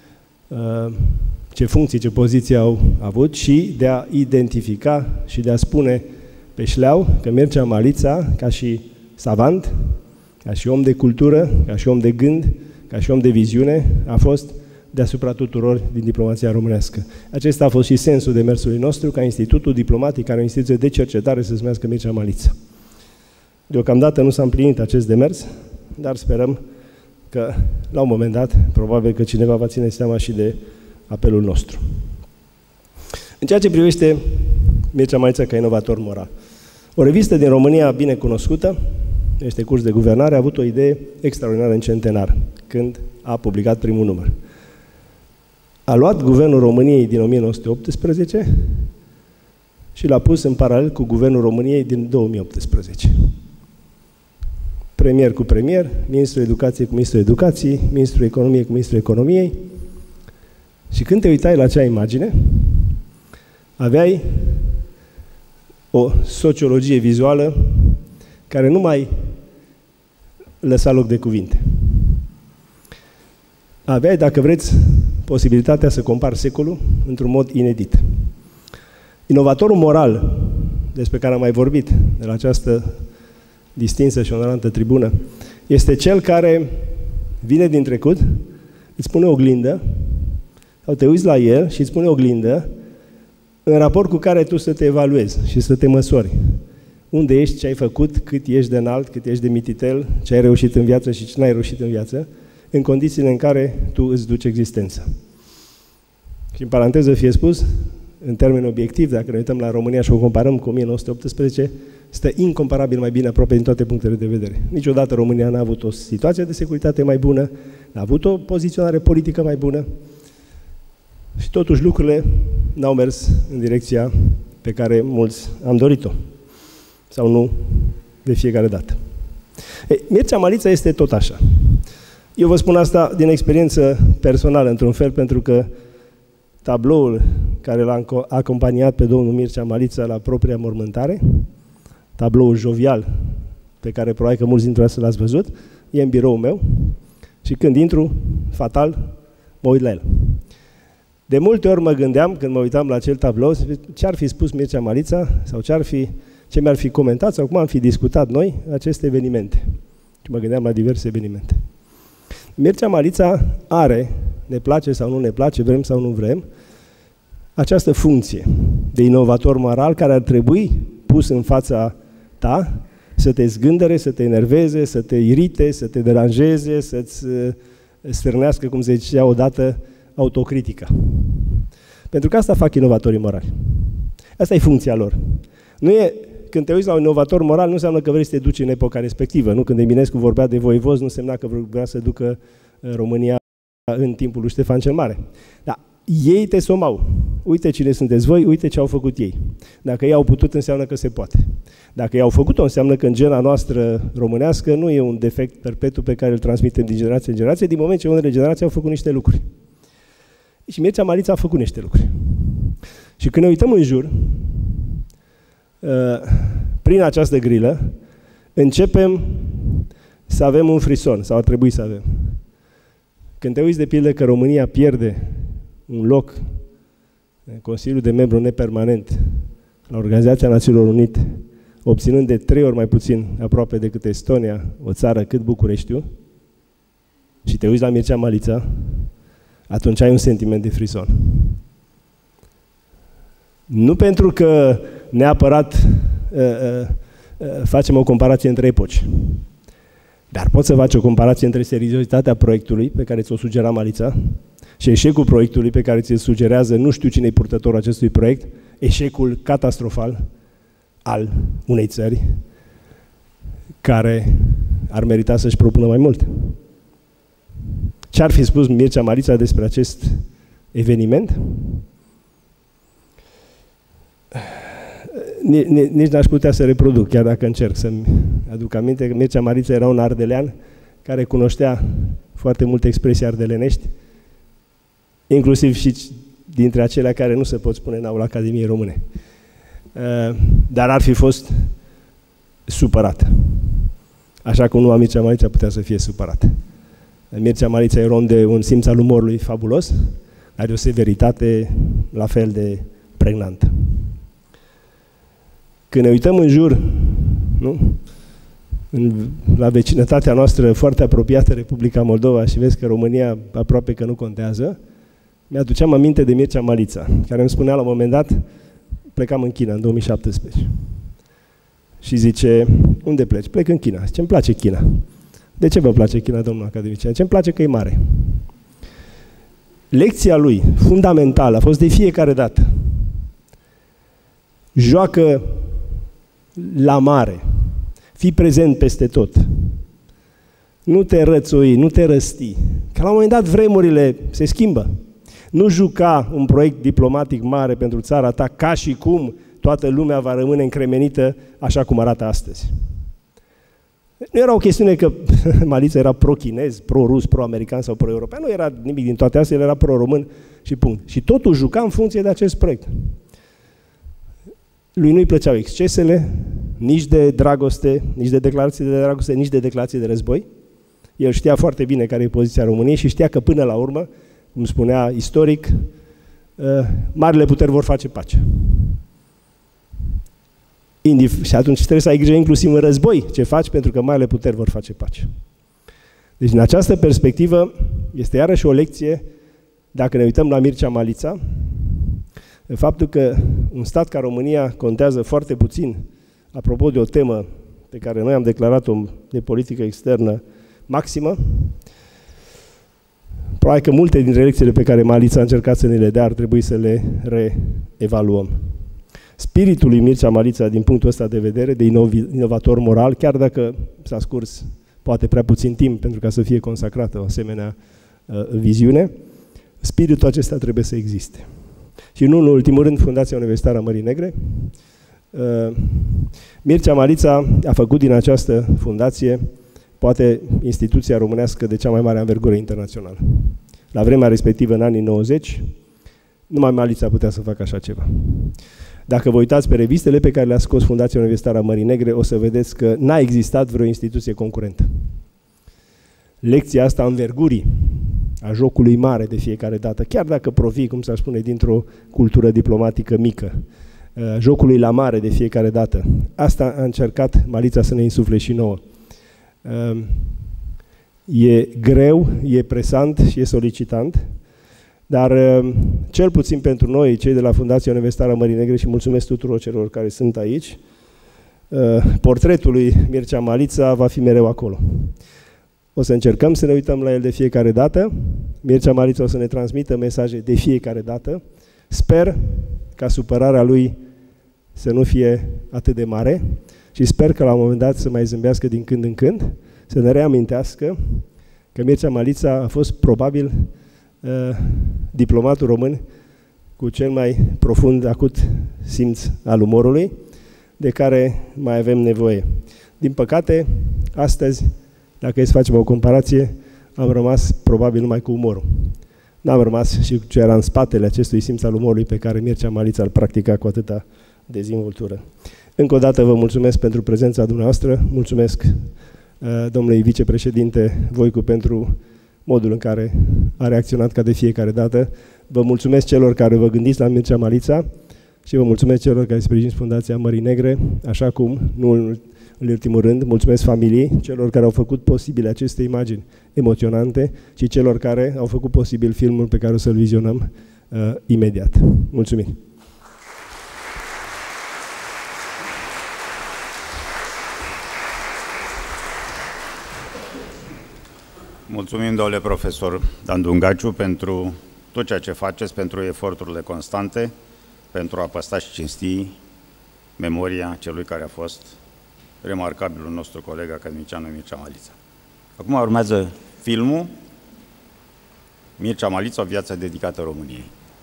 ce funcții, ce poziții au avut, și de a identifica și de a spune pe șleau că Mircea Malița, ca și savant, ca și om de cultură, ca și om de gând, ca și om de viziune, a fost deasupra tuturor din diplomația românească. Acesta a fost și sensul demersului nostru, ca Institutul Diplomatic, care o instituție de cercetare, să se numească Mircea Malița. Deocamdată nu s-a împlinit acest demers, dar sperăm că, la un moment dat, probabil că cineva va ține seama și de apelul nostru. În ceea ce privește Mircea Malița ca inovator moral, o revistă din România bine cunoscută, este Curs de Guvernare, a avut o idee extraordinară în centenar, când a publicat primul număr. A luat Guvernul României din 1918 și l-a pus în paralel cu Guvernul României din 2018. Premier cu premier, Ministrul Educației cu Ministrul Educației, Ministrul Economiei cu Ministrul Economiei. Și când te uitai la acea imagine, aveai o sociologie vizuală care nu mai lăsa loc de cuvinte. Aveai, dacă vreți, posibilitatea să compari secolul într-un mod inedit. Inovatorul moral, despre care am mai vorbit de la această distinsă și onorantă tribună, este cel care vine din trecut, îți pune o oglindă, sau te uiți la el și îți pune o oglindă în raport cu care tu să te evaluezi și să te măsori. Unde ești, ce ai făcut, cât ești de înalt, cât ești de mititel, ce ai reușit în viață și ce n-ai reușit în viață, în condițiile în care tu îți duci existența. Și în paranteză fie spus, în termeni obiectivi, dacă ne uităm la România și o comparăm cu 1918, stă incomparabil mai bine aproape din toate punctele de vedere. Niciodată România n-a avut o situație de securitate mai bună, n-a avut o poziționare politică mai bună și totuși lucrurile n-au mers în direcția pe care mulți am dorit-o. Sau nu de fiecare dată. Mircea Malița este tot așa. Eu vă spun asta din experiență personală, într-un fel, pentru că tabloul care l-a acompaniat pe domnul Mircea Malița la propria mormântare, tabloul jovial, pe care probabil că mulți dintre voi l-ați văzut, e în biroul meu și când intru, fatal, mă uit la el. De multe ori mă gândeam, când mă uitam la acel tablou, ce ar fi spus Mircea Malița sau ce mi-ar fi comentat sau cum am fi discutat noi aceste evenimente. Și mă gândeam la diverse evenimente. Mircea Malița are, ne place sau nu ne place, vrem sau nu vrem, această funcție de inovator moral care ar trebui pus în fața ta să te zgândere, să te enerveze, să te irite, să te deranjeze, să-ți stârnească, cum se zicea odată, autocritica. Pentru că asta fac inovatorii morali. Asta e funcția lor. Nu e, când te uiți la un inovator moral, nu înseamnă că vrei să te duci în epoca respectivă. Nu? Când Eminescu vorbea de voivozi, nu însemna că vrea să ducă România în timpul lui Ștefan cel Mare. Dar ei te somau. Uite cine sunteți voi, uite ce au făcut ei. Dacă ei au putut, înseamnă că se poate. Dacă ei au făcut-o, înseamnă că în gena noastră românească nu e un defect perpetu pe care îl transmitem din generație în generație, din moment ce unele generații au făcut niște lucruri. Și Mircea Malița a făcut niște lucruri. Și când ne uităm în jur, prin această grilă, începem să avem un frison, sau ar trebui să avem. Când te uiți de pildă că România pierde un loc în Consiliul de Membru Nepermanent la Organizația Națiunilor Unite, obținând de 3 ori mai puțin aproape decât Estonia, o țară cât Bucureștiul, și te uiți la Mircea Malița, atunci ai un sentiment de frison. Nu pentru că neapărat facem o comparație între epoci, dar poți să faci o comparație între seriozitatea proiectului pe care ți-o sugera Malița și eșecul proiectului pe care ți-l sugerează nu știu cine e purtătorul acestui proiect, eșecul catastrofal al unei țări care ar merita să-și propună mai mult. Ce ar fi spus Mircea Malița despre acest eveniment? Nici n-aș putea să reproduc, chiar dacă încerc să-mi aduc aminte că Mircea Malița era un ardelean care cunoștea foarte multe expresii ardelenești, inclusiv și dintre acelea care nu se pot spune în aula Academiei Române. Dar ar fi fost supărat. Așa cum nu Mircea Malița putea să fie supărat. Mircea Malița era om de un simț al umorului fabulos, are o severitate la fel de pregnantă. Când ne uităm în jur, nu? La vecinătatea noastră foarte apropiată, Republica Moldova, și vezi că România aproape că nu contează, mi-aduceam aminte de Mircea Malița, care îmi spunea la un moment dat, plecam în China în 2017. Și zice, unde pleci? Plec în China. Zice, îmi place China. De ce vă place China, domnul academician? Ce îmi place că e mare. Lecția lui, fundamentală, a fost de fiecare dată. Joacă la mare. Fii prezent peste tot. Nu te rățoi, nu te răsti. Că la un moment dat vremurile se schimbă. Nu juca un proiect diplomatic mare pentru țara ta ca și cum toată lumea va rămâne încremenită așa cum arată astăzi. Nu era o chestiune că Malița era pro-chinez, pro-rus, pro-american sau pro-european, nu era nimic din toate astea, el era pro-român și punct. Și totul juca în funcție de acest proiect. Lui nu-i plăceau excesele, nici de dragoste, nici de declarații de dragoste, nici de declarații de război. El știa foarte bine care e poziția României și știa că până la urmă, cum spunea istoric, marile puteri vor face pace. Și atunci trebuie să ai grijă inclusiv în război ce faci, pentru că marile puteri vor face pace. Deci, în această perspectivă, este iarăși o lecție, dacă ne uităm la Mircea Malița, faptul că un stat ca România contează foarte puțin, apropo de o temă pe care noi am declarat-o de politică externă maximă, probabil că multe dintre lecțiile pe care Malița a încercat să ne le dea ar trebui să le reevaluăm. Spiritul lui Mircea Malița, din punctul ăsta de vedere, de inovator moral, chiar dacă s-a scurs poate prea puțin timp pentru ca să fie consacrată o asemenea viziune, spiritul acesta trebuie să existe. Și nu în ultimul rând, Fundația Universitară a Mării Negre. Mircea Malița a făcut din această fundație poate instituția românească de cea mai mare anvergură internațională. La vremea respectivă, în anii 90, numai Malița putea să facă așa ceva. Dacă vă uitați pe revistele pe care le-a scos Fundația Universitară a Mării Negre, o să vedeți că n-a existat vreo instituție concurentă. Lecția asta a învergurii, a jocului mare de fiecare dată, chiar dacă provii, cum s-ar spune, dintr-o cultură diplomatică mică, jocului la mare de fiecare dată, asta a încercat Malița să ne insufle și nouă. E greu, e presant și e solicitant, dar cel puțin pentru noi, cei de la Fundația Universitară a Mării Negre, și mulțumesc tuturor celor care sunt aici, portretul lui Mircea Malița va fi mereu acolo. O să încercăm să ne uităm la el de fiecare dată. Mircea Malița o să ne transmită mesaje de fiecare dată. Sper ca supărarea lui să nu fie atât de mare și sper că la un moment dat să mai zâmbească din când în când, să ne reamintească că Mircea Malița a fost probabil diplomatul român cu cel mai profund, acut simț al umorului, de care mai avem nevoie. Din păcate, astăzi, dacă e să facem o comparație, am rămas probabil numai cu umorul. N-am rămas și cu ce era în spatele acestui simț al umorului pe care Mircea Malița îl practica cu atâta dezvoltură. Încă o dată vă mulțumesc pentru prezența dumneavoastră, mulțumesc domnului vicepreședinte Voicu pentru modul în care a reacționat ca de fiecare dată. Vă mulțumesc celor care vă gândiți la Mircea Malița și vă mulțumesc celor care sprijiniți Fundația Mării Negre, așa cum, nu în ultimul rând, mulțumesc familiei, celor care au făcut posibile aceste imagini emoționante și celor care au făcut posibil filmul pe care o să-l vizionăm imediat. Mulțumim! Mulțumim, domnule profesor Dan Dungaciu, pentru tot ceea ce faceți, pentru eforturile constante, pentru a păstra și cinsti memoria celui care a fost remarcabilul nostru coleg academician Mircea Malița. Acum urmează filmul Mircea Malița, o viață dedicată României.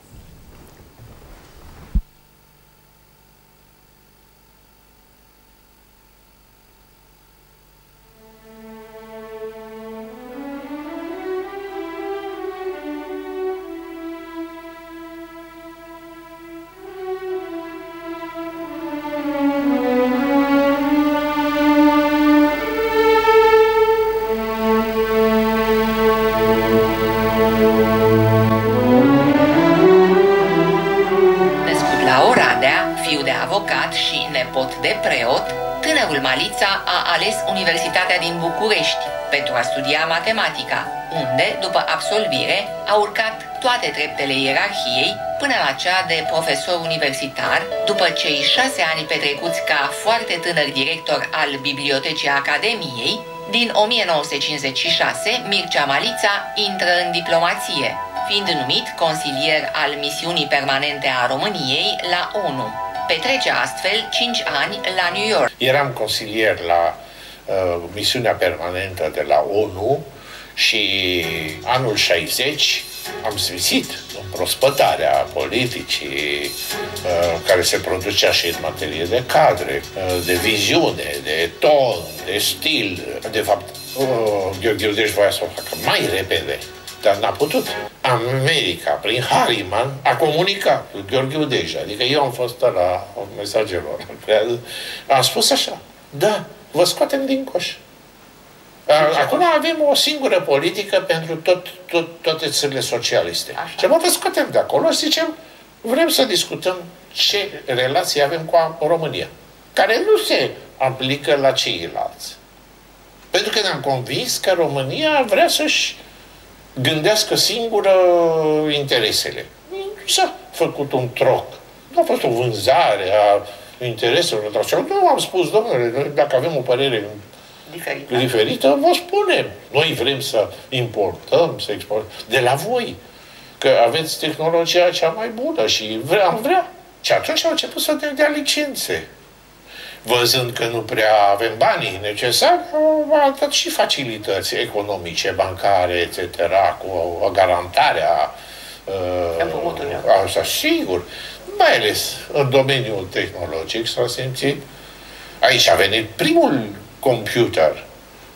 Universitatea din București pentru a studia matematica, unde, după absolvire, a urcat toate treptele ierarhiei până la cea de profesor universitar, după cei 6 ani petrecuți ca foarte tânăr director al Bibliotecii Academiei. Din 1956, Mircea Malița intră în diplomație, fiind numit consilier al misiunii permanente a României la ONU. Petrece astfel 5 ani la New York. Eram consilier la misiunea permanentă de la ONU și anul 60 am simțit împrospătarea politicii care se producea și în materie de cadre, de viziune, de ton, de stil. De fapt, Gheorghe Udeș voia să o facă mai repede, dar n-a putut. America, prin Harriman, a comunicat cu Gheorghe Udeș, adică eu am fost la mesagelor. Am spus așa, da, vă scoatem din coș. Acum avem o singură politică pentru toate țările socialiste. Și vă scoatem de acolo și zicem, vrem să discutăm ce relații avem cu România, care nu se aplică la ceilalți. Pentru că ne-am convins că România vrea să-și gândească singură interesele. S-a făcut un troc. Nu a fost o vânzare a intereselor. Nu am spus, domnule, dacă avem o părere diferită, vă spunem. Noi vrem să importăm, să exportăm de la voi. Că aveți tehnologia cea mai bună și am vrea. Și atunci au început să ne dea licențe. Văzând că nu prea avem banii necesari, au dat și facilități economice, bancare, etc., cu garantarea asta, sigur. Mai ales în domeniul tehnologic s-a simțit. Aici a venit primul computer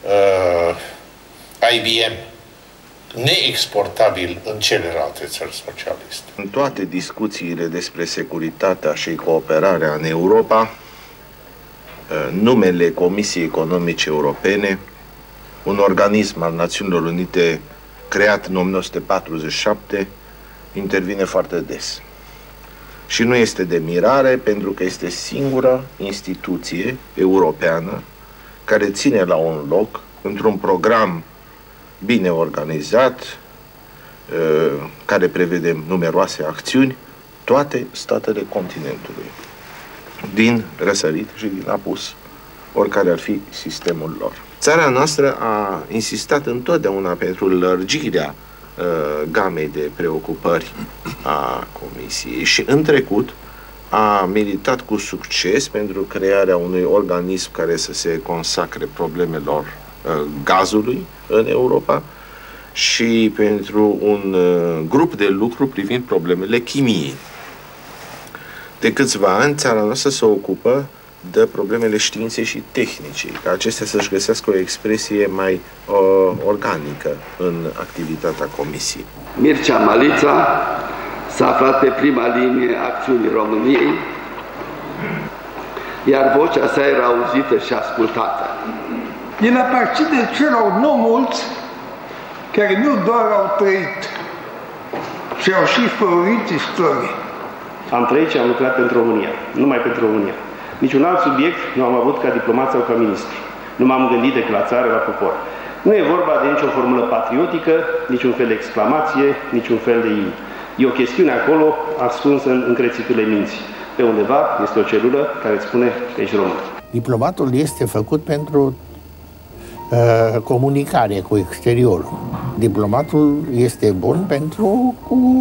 IBM, neexportabil în celelalte țări socialiste. În toate discuțiile despre securitatea și cooperarea în Europa, numele Comisiei Economice Europene, un organism al Națiunilor Unite creat în 1947, intervine foarte des. Și nu este de mirare, pentru că este singura instituție europeană care ține la un loc, într-un program bine organizat, care prevede numeroase acțiuni, toate statele continentului, din răsărit și din apus, oricare ar fi sistemul lor. Țara noastră a insistat întotdeauna pentru lărgirea gamei de preocupări a Comisiei și în trecut a militat cu succes pentru crearea unui organism care să se consacre problemelor gazului în Europa și pentru un grup de lucru privind problemele chimiei. De câțiva ani, țara noastră se ocupă de problemele științei și tehnicii, ca acestea să-și găsească o expresie mai organică în activitatea Comisiei. Mircea Malița s-a aflat pe prima linie a acțiunii României. iar vocea sa era auzită și ascultată. El aparține celor nu mulți care nu doar au trăit, ci au și făurit istorie. Am trăit și am lucrat pentru România, numai pentru România. Niciun alt subiect nu am avut ca diplomat sau ca ministru. Nu m-am gândit decât la țară, la popor. Nu e vorba de nicio formulă patriotică, niciun fel de exclamație, niciun fel de imn. E o chestiune acolo ascunsă în încrețiturile minții. Pe undeva este o celulă care îți spune că ești român. Diplomatul este făcut pentru comunicare cu exteriorul. Diplomatul este bun pentru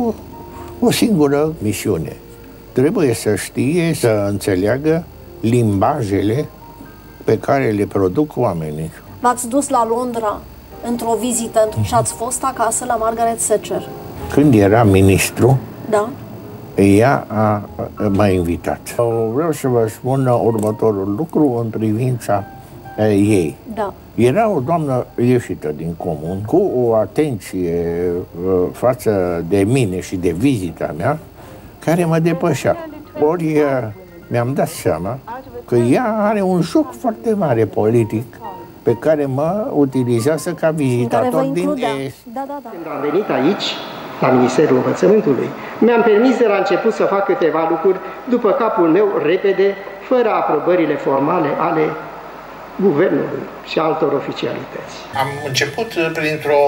o singură misiune. Trebuie să știe, să înțeleagă limbajele pe care le produc oamenii. V-ați dus la Londra într-o vizită și ați fost acasă la Margaret Thatcher. Când era ministru, da, ea m-a invitat. Vreau să vă spun următorul lucru în privința ei. Da. Era o doamnă ieșită din comun, cu o atenție față de mine și de vizita mea, care mă depășea. Ori mi-am dat seama că ea are un joc foarte mare politic pe care mă utilizează ca vizitator din Est. Da. Când am venit aici, la Ministerul Învățământului, mi-am permis de la început să fac câteva lucruri după capul meu, repede, fără aprobările formale ale guvernului și altor oficialități. Am început printr-o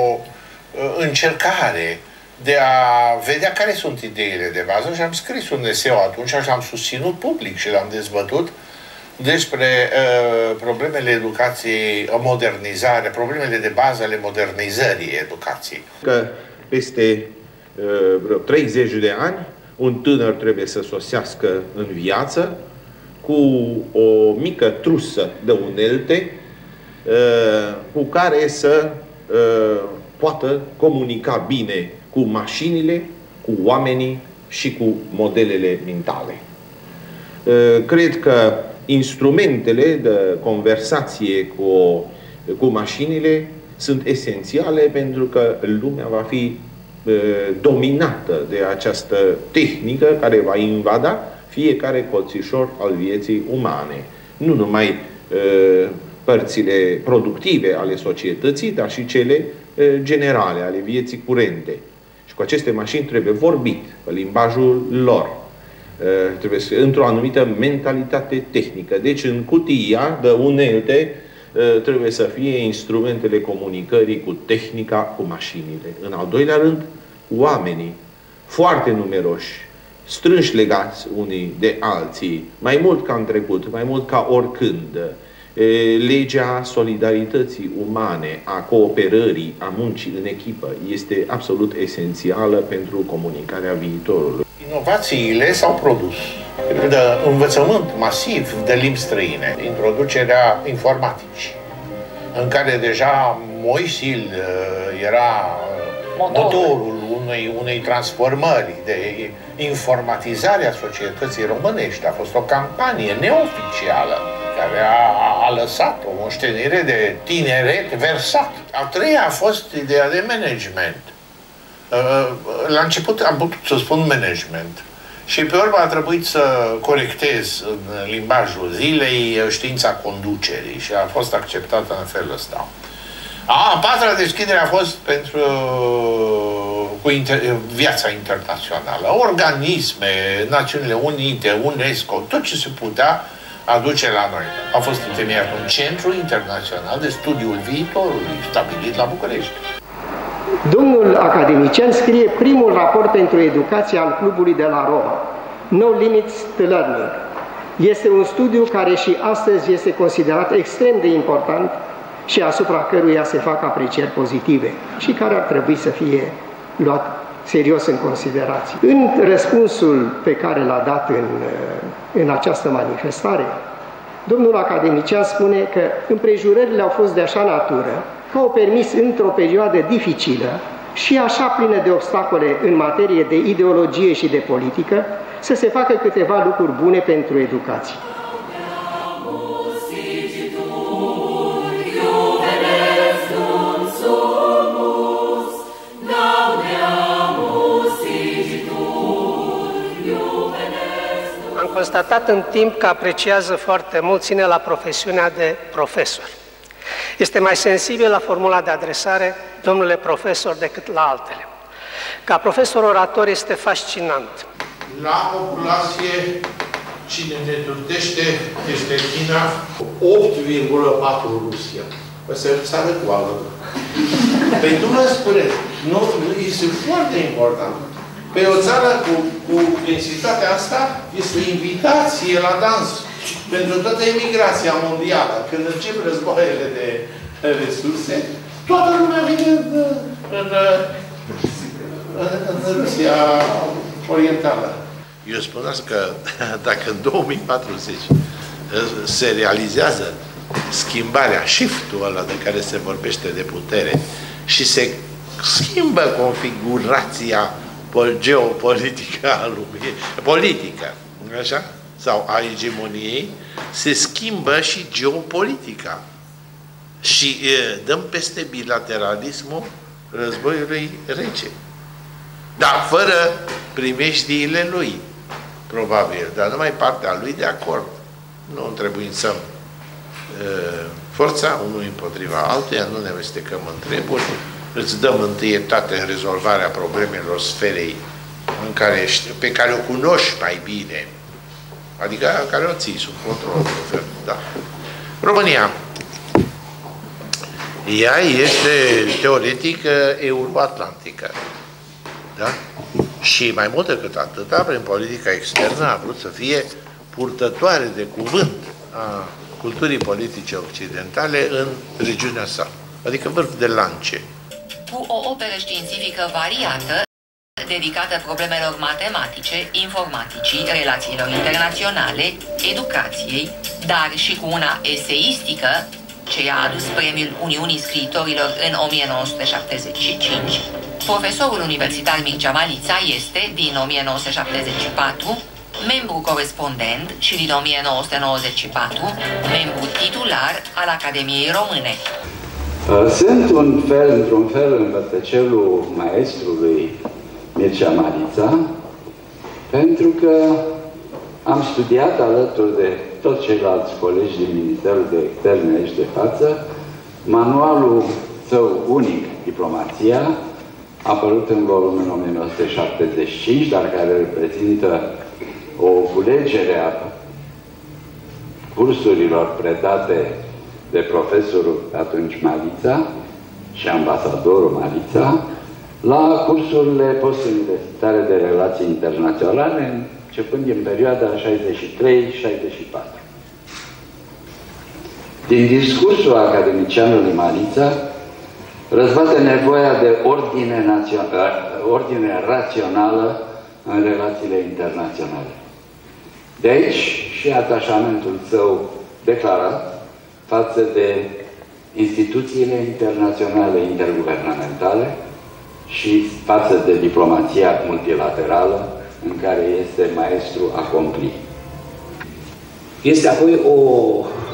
încercare de a vedea care sunt ideile de bază și am scris un eseu atunci și l-am susținut public și l-am dezbătut despre problemele educației, modernizare, problemele de bază ale modernizării educației. Că peste vreo 30 de ani un tânăr trebuie să sosească în viață cu o mică trusă de unelte cu care să poată comunica bine cu mașinile, cu oamenii și cu modelele mentale. Cred că instrumentele de conversație cu mașinile sunt esențiale pentru că lumea va fi dominată de această tehnică care va invada fiecare colțișor al vieții umane. Nu numai părțile productive ale societății, dar și cele generale, ale vieții curente. Și cu aceste mașini trebuie vorbit pe limbajul lor. Trebuie într-o anumită mentalitate tehnică. Deci în cutia de unelte trebuie să fie instrumentele comunicării cu tehnica, cu mașinile. În al doilea rând, oamenii foarte numeroși, strânși legați unii de alții, mai mult ca în trecut, mai mult ca oricând. Legea solidarității umane, a cooperării, a muncii în echipă este absolut esențială pentru comunicarea viitorului. Inovațiile s-au produs de învățământ masiv de limbi străine, introducerea informaticii, în care deja Moisil era motorul unei transformări, de informatizare a societății românești. A fost o campanie neoficială care a lăsat o moștenire de tineret versat. A treia a fost ideea de management. La început am putut să spun management și pe urmă a trebuit să corectez în limbajul zilei știința conducerii și a fost acceptată în felul ăsta. A patra deschidere a fost pentru viața internațională, organisme, Națiunile Unite, UNESCO, tot ce se putea aduce la noi. A fost întemeiat un centru internațional de studiul viitorului, stabilit la București. Domnul academician scrie primul raport pentru educație al clubului de la Roma, No Limits to Learning. Este un studiu care și astăzi este considerat extrem de important și asupra căruia se fac aprecieri pozitive și care ar trebui să fie luat serios în considerație. În răspunsul pe care l-a dat în această manifestare, domnul academician spune că împrejurările au fost de așa natură că au permis într-o perioadă dificilă și așa plină de obstacole în materie de ideologie și de politică să se facă câteva lucruri bune pentru educație. constatat în timp că apreciază foarte mult, ține la profesiunea de profesor. Este mai sensibil la formula de adresare, domnule profesor, decât la altele. Ca profesor orator este fascinant. La populație, cine ne trudește este China, 8,4 Rusia. Asta e o țară goală. Păi nu mă spuneți, nu, este foarte important. Pe o țară cu densitatea asta este o invitație la dans pentru toată emigrația mondială. Când încep războaiele de resurse, toată lumea vine în Rusia Orientală. Eu spun că dacă în 2040 se realizează schimbarea, shift-ul ăla de care se vorbește de putere și se schimbă configurația geopolitică a lumii, politică, așa? Sau a egemoniei, se schimbă și geopolitica. Și dăm peste bilateralismul războiului rece. Dar fără primejdiile lui, probabil, dar numai partea lui de acord. Nu întrebuințăm forța unul împotriva altuia, nu ne amestecăm în treburi, îți dăm întâietate în rezolvarea problemelor sferei pe care o cunoști mai bine, adică care o ții sub control. Da. România, ea este teoretic euroatlantică. Da? Și mai mult decât atâta, prin politica externă a vrut să fie purtătoare de cuvânt a culturii politice occidentale în regiunea sa, adică vârf de lance. Cu o operă științifică variată, dedicată problemelor matematice, informaticii, relațiilor internaționale, educației, dar și cu una eseistică, ce i-a adus premiul Uniunii Scriitorilor în 1975, profesorul universitar Mircea Malița este, din 1974, membru corespondent și din 1994, membru titular al Academiei Române. Sunt într-un fel, învățăcelul maestrului Mircea Malița, pentru că am studiat alături de toți ceilalți colegi din Ministerul de Externe aici de față, manualul său unic, Diplomația, apărut în volumul în 1975, dar care reprezintă o culegere a cursurilor predate de profesorul atunci Malița și ambasadorul Malița la cursurile postuniversitare de relații internaționale, începând din perioada 63-64. Din discursul academicianului Malița răzbate nevoia de ordine rațională în relațiile internaționale. De aici și atașamentul său declarat față de instituțiile internaționale interguvernamentale și față de diplomația multilaterală în care este maestru acompli. Este apoi o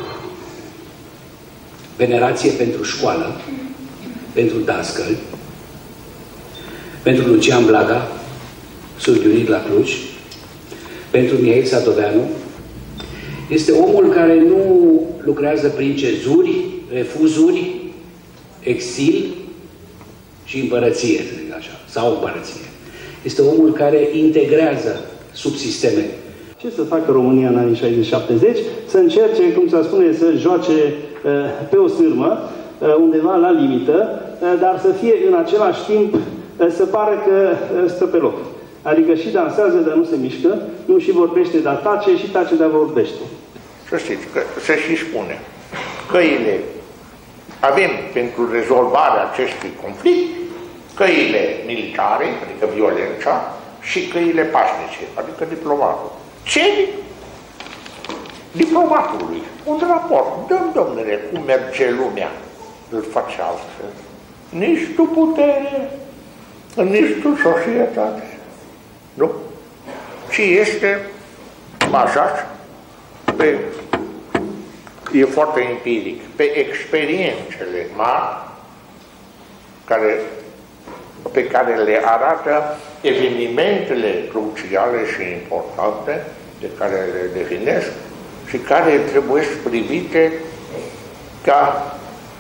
venerație pentru școală, pentru dascăli, pentru Lucian Blaga, surghiunit la Cluj, pentru Mihail Sadoveanu. Este omul care nu lucrează prin cezuri, refuzuri, exil și împărăție, să zic așa, sau împărăție. Este omul care integrează subsisteme. Ce să facă România în anii 60-70? Să încerce, cum se spune, să joace pe o sârmă, undeva la limită, dar să fie în același timp, să pară că stă pe loc. Adică și dansează, dar nu se mișcă, nu și vorbește, dar tace, și tace, dar vorbește. Să știți, că se și spune, căile avem pentru rezolvarea acestui conflict, căile militare, adică violența, și căile pașnice, adică diplomatul. Ce? Diplomatului. Un raport. Dăm, domnule, cum merge lumea. Îl face altfel. Nici tu putere, nici tu societate. Nu? Și este bazat pe, e foarte empiric, pe experiențele mari pe care le arată evenimentele cruciale și importante de care le definesc și care trebuie privite ca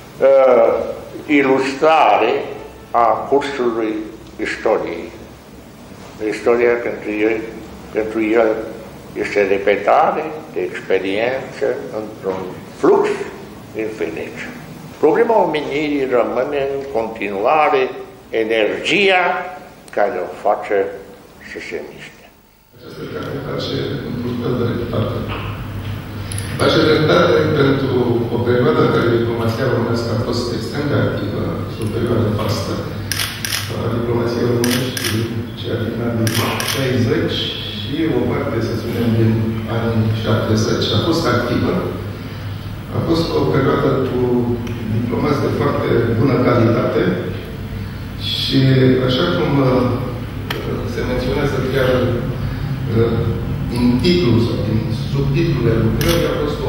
ilustrare a cursului istoriei. Istoria pentru el este repetare de experiență într-un flux infinit. Problema omenirii rămâne în continuare energia care o face să se miște. Această carte face într-un fel de dreptate. Face dreptate pentru o perioadă în care diplomația românească a fost extrem de activă și o perioadă vastă. Diplomația românească, cea din anii 60 și o parte, să spunem, din anii 70, a fost activă. A fost o perioadă cu diplomați de foarte bună calitate și, așa cum se menționează chiar din titlul sau din subtitlurile lucrării, a fost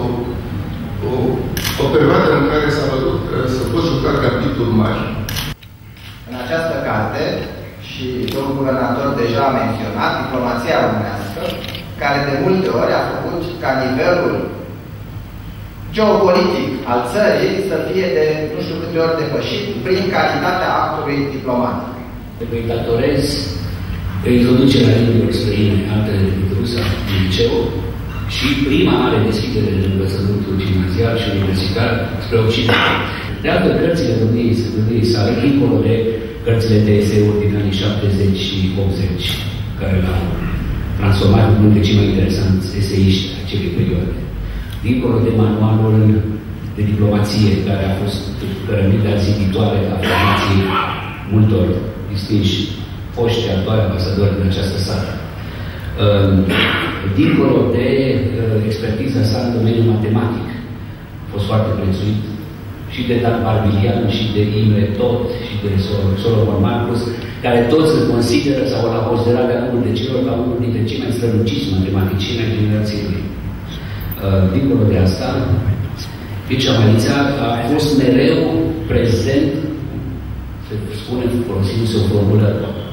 o perioadă în care s-a văzut că se pot juca capitolul mari. În această carte, și domnul guvernator deja a menționat, diplomația românească, care de multe ori a făcut ca nivelul geopolitic al țării să fie de nu știu câte ori depășit prin calitatea actului diplomatic. Îi datorez introducerea limbilor străine altele decât rusa în liceu și prima mare deschidere în învățământul gimnazial și universitar spre Occident. De altfel, cărțile domniei sale, dincolo de cărțile de eseuri din anii 70 și 80, care l-au transformat în unul de cei mai interesanți eseiști acelei perioade. Dincolo de manualul de diplomație, care a fost cărămida ziditoare a formației multor distinși foști actuali ambasadori din această sală. Dincolo de expertiza sa în domeniul matematic, a fost foarte prețuit și de Dan Barbilian, și de Imre Tot, și de Solomon Marcus, care toți îl consideră sau l-au considerat de-a lungul de celor ca unul dintre cei mai străluciți matematicieni ai generației lui. Dincolo de asta, Mircea Malița a fost mereu prezent, se spune, folosindu-se o formulă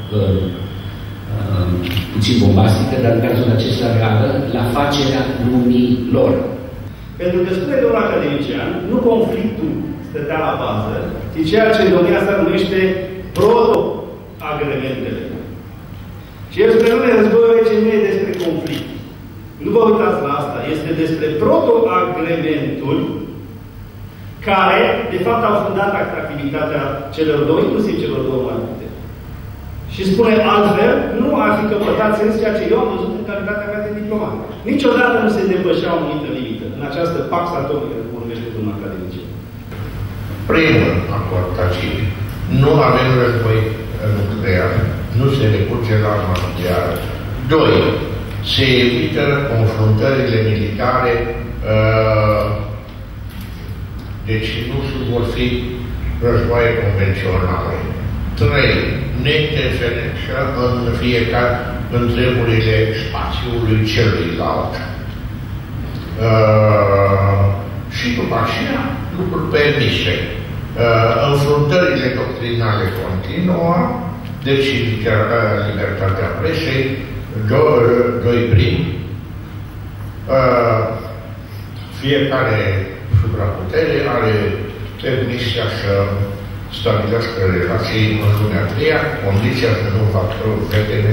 puțin bombastică, dar în cazul acesta reală, la facerea lumii lor. Pentru că spune domnul academician, nu conflictul stătea la bază, ci ceea ce domnia asta numește proto-agrementele. Și el spune, nu, războiul rece nu e despre conflict. Nu vă uitați la asta. Este despre proto-agrementul care, de fapt, au fundat activitatea celor două, inclusiv celor două mai multe. Și spune altfel, nu ar fi căpătat sens ceea ce eu am văzut în calitatea mea de diplomat. Niciodată nu se depășea o anumită limită în această pax atomică, cum vorbește domnul academician. Primul acord tacit. Nu avem război nuclear. Nu se recurge la arma nucleară. 2. Se evită confruntările militare, deci nu vor fi războaie convenționale. 3. Neinterferență în fiecare în treburile spațiului celuilalt. Și după aceea, lucruri permise. Înfruntările doctrinale continuă, deci libertatea presei, 2 prim, fiecare supraputere are permisia să stabilească relații în lumea a treia, condiția să nu facă fetele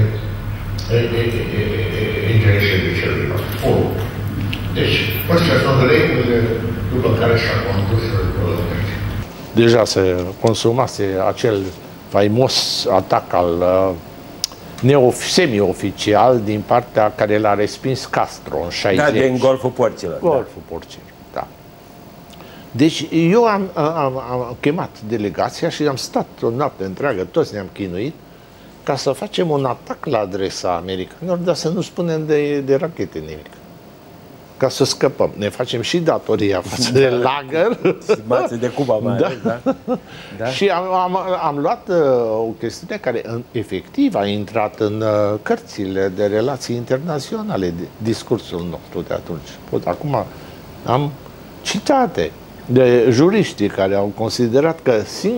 interesele celuilalt. Deci, astea sunt regulile după care s-a condus războiul. Deja se consumase acel faimos atac al semi-oficial din partea care l-a respins Castro în 60. Da, din Golful Porților. Golful Porților, da. Deci eu am chemat delegația și am stat o noapte întreagă, toți ne-am chinuit, ca să facem un atac la adresa americanilor, dar să nu spunem de rachete nimic. Ca să scăpăm. Ne facem și datoria față de lagăr. De Cuba mai ales, da? Da? Și am luat o chestiune care efectiv a intrat în cărțile de relații internaționale, discursul nostru de atunci. Acum am citate de juriștii care au considerat că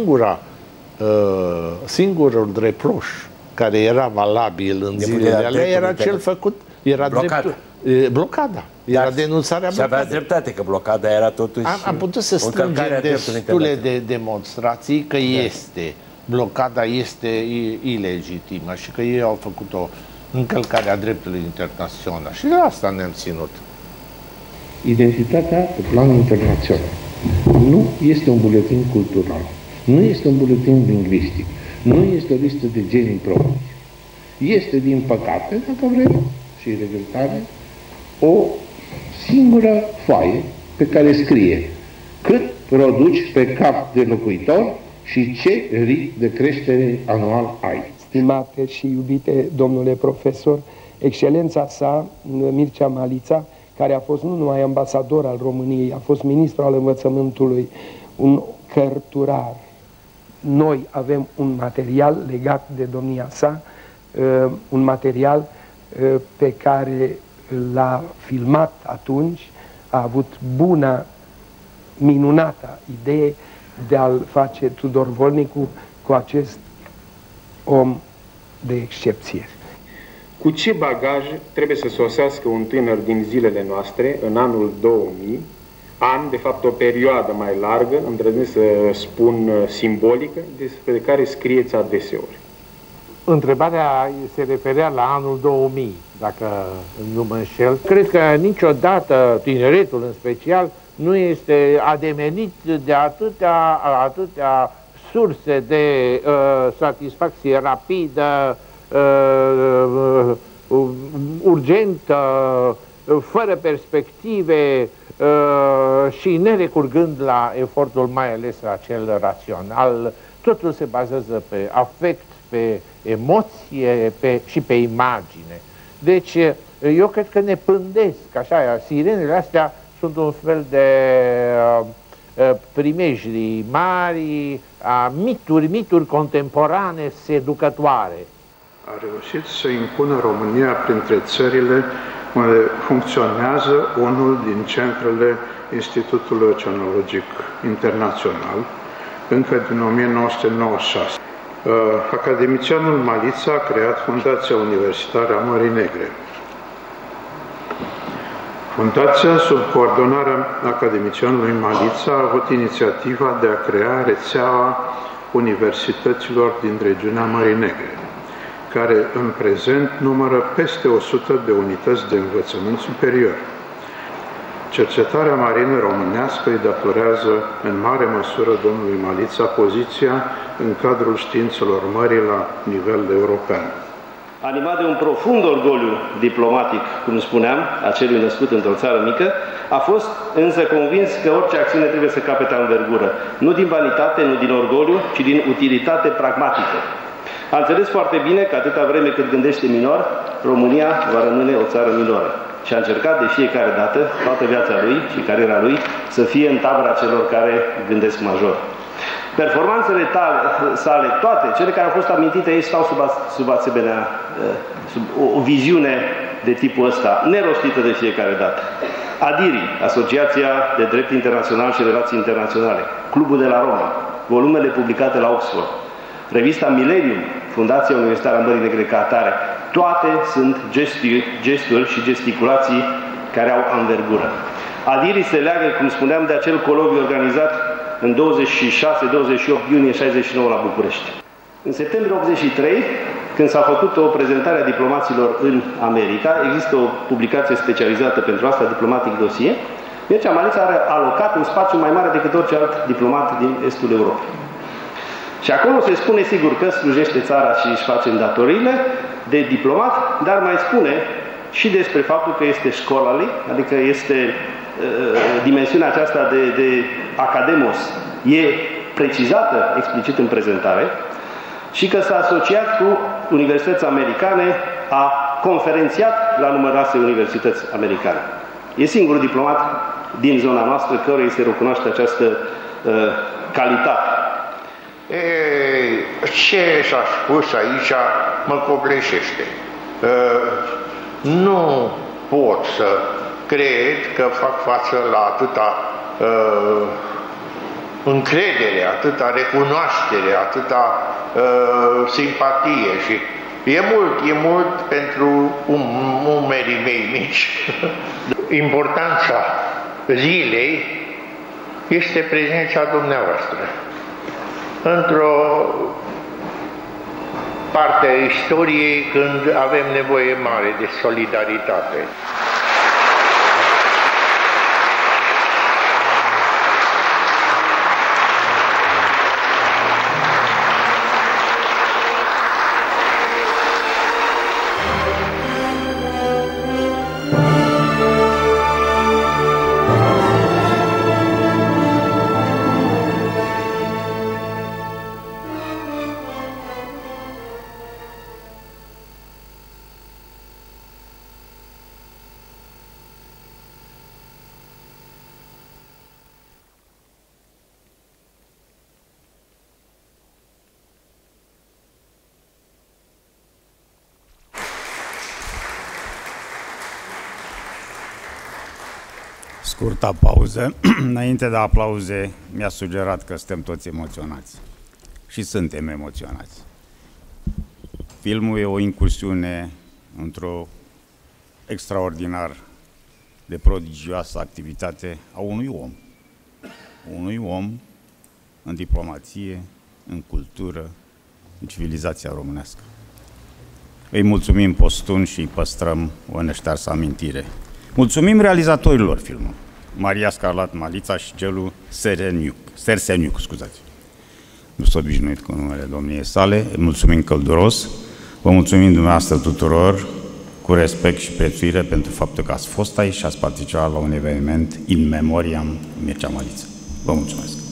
singurul reproș care era valabil în zilele alea era cel făcut, era Blocada. Era denunțarea blocadei. Și avea dreptate, că blocada era totuși am putut să strângem destule de demonstrații că este. Blocada este ilegitimă și că ei au făcut o încălcare a dreptului internațional. Și de asta ne-am ținut. Identitatea pe plan internațional nu este un buletin cultural, nu este un buletin lingvistic, nu este o listă de genii proprici. Este, din păcate, dacă vrem, și regretare, o singură foaie pe care scrie cât produci pe cap de locuitor și ce ritm de creștere anual ai. Stimate și iubite domnule profesor, excelența sa, Mircea Malița, care a fost nu numai ambasador al României, a fost ministru al învățământului, un cărturar. Noi avem un material legat de domnia sa, un material pe care l-a filmat atunci, a avut bună, minunată idee de a-l face Tudor Volnicu cu acest om de excepție. Cu ce bagaj trebuie să sosească un tânăr din zilele noastre, în anul 2000, an, de fapt o perioadă mai largă, îndrăznesc să spun simbolică, despre care scrieți adeseori? Întrebarea se referea la anul 2000, dacă nu mă înșel. Cred că niciodată tineretul în special nu este ademenit de atâtea surse de satisfacție rapidă, urgentă, fără perspective și nerecurgând la efortul mai ales acel rațional. Totul se bazează pe afect, pe emoție și pe imagine. Deci eu cred că ne pândesc, așa, sirenele astea sunt un fel de primejdii mari, mituri contemporane seducătoare. A reușit să impună România printre țările unde funcționează unul din centrele Institutului Oceanologic Internațional, încă din 1996. Academicianul Malița a creat Fundația Universitară a Mării Negre. Fundația, sub coordonarea academicianului Malița, a avut inițiativa de a crea rețeaua universităților din regiunea Mării Negre, care în prezent numără peste 100 de unități de învățământ superior. Cercetarea marină românească îi datorează în mare măsură domnului Malița poziția în cadrul științelor mării la nivel european. Animat de un profund orgoliu diplomatic, cum spuneam, a celui născut într-o țară mică, a fost însă convins că orice acțiune trebuie să capete anvergură, nu din vanitate, nu din orgoliu, ci din utilitate pragmatică. A înțeles foarte bine că atâta vreme cât gândește minor, România va rămâne o țară minoră. Și a încercat de fiecare dată, toată viața lui și cariera lui, să fie în tabăra celor care gândesc major. Performanțele sale, toate cele care au fost amintite aici, stau sub asemenea, sub o viziune de tipul ăsta, nerostită de fiecare dată. ADIRI, Asociația de Drept Internațional și Relații Internaționale, Clubul de la Roma, volumele publicate la Oxford, revista Millennium, Fundația Universitară a Mării Negre ca atare, toate sunt gesturi și gesticulații care au anvergură. ADIRI se leagă, cum spuneam, de acel coloviu organizat în 26-28 iunie 69 la București. În septembrie 83, când s-a făcut o prezentare a diplomaților în America, există o publicație specializată pentru asta, Diplomatic Dossier, Mircea Malița are alocat un spațiu mai mare decât orice alt diplomat din estul Europei. Și acolo se spune, sigur, că slujește țara și își face îndatoririle de diplomat, dar mai spune și despre faptul că este școlali, adică este dimensiunea aceasta de academos, e precizată explicit în prezentare și că s-a asociat cu universități americane, a conferențiat la numeroase universități americane. E singurul diplomat din zona noastră căruia se recunoaște această calitate. Ce s-a spus aici mă copleșește. Nu pot să cred că fac față la atâta încredere, atâta recunoaștere, atâta simpatie și E mult pentru umerii mei mici. Importanța zilei este prezența dumneavoastră. Într-o parte a istoriei când avem nevoie mare de solidaritate. Scurta pauză. Înainte de aplauze, mi-a sugerat că suntem toți emoționați. Și suntem emoționați. Filmul e o incursiune într-o extraordinar de prodigioasă activitate a unui om. Unui om în diplomație, în cultură, în civilizația românească. Îi mulțumim postun și îi păstrăm o neștearsă amintire. Mulțumim realizatorilor filmului, Maria Scarlat Malița și Gelu Serseniuc, scuzați. Nu sunt obișnuit cu numele domniei sale, mulțumim călduros, vă mulțumim dumneavoastră tuturor, cu respect și prețuire pentru faptul că ați fost aici și ați participat la un eveniment in memoriam Mircea Maliță. Vă mulțumesc!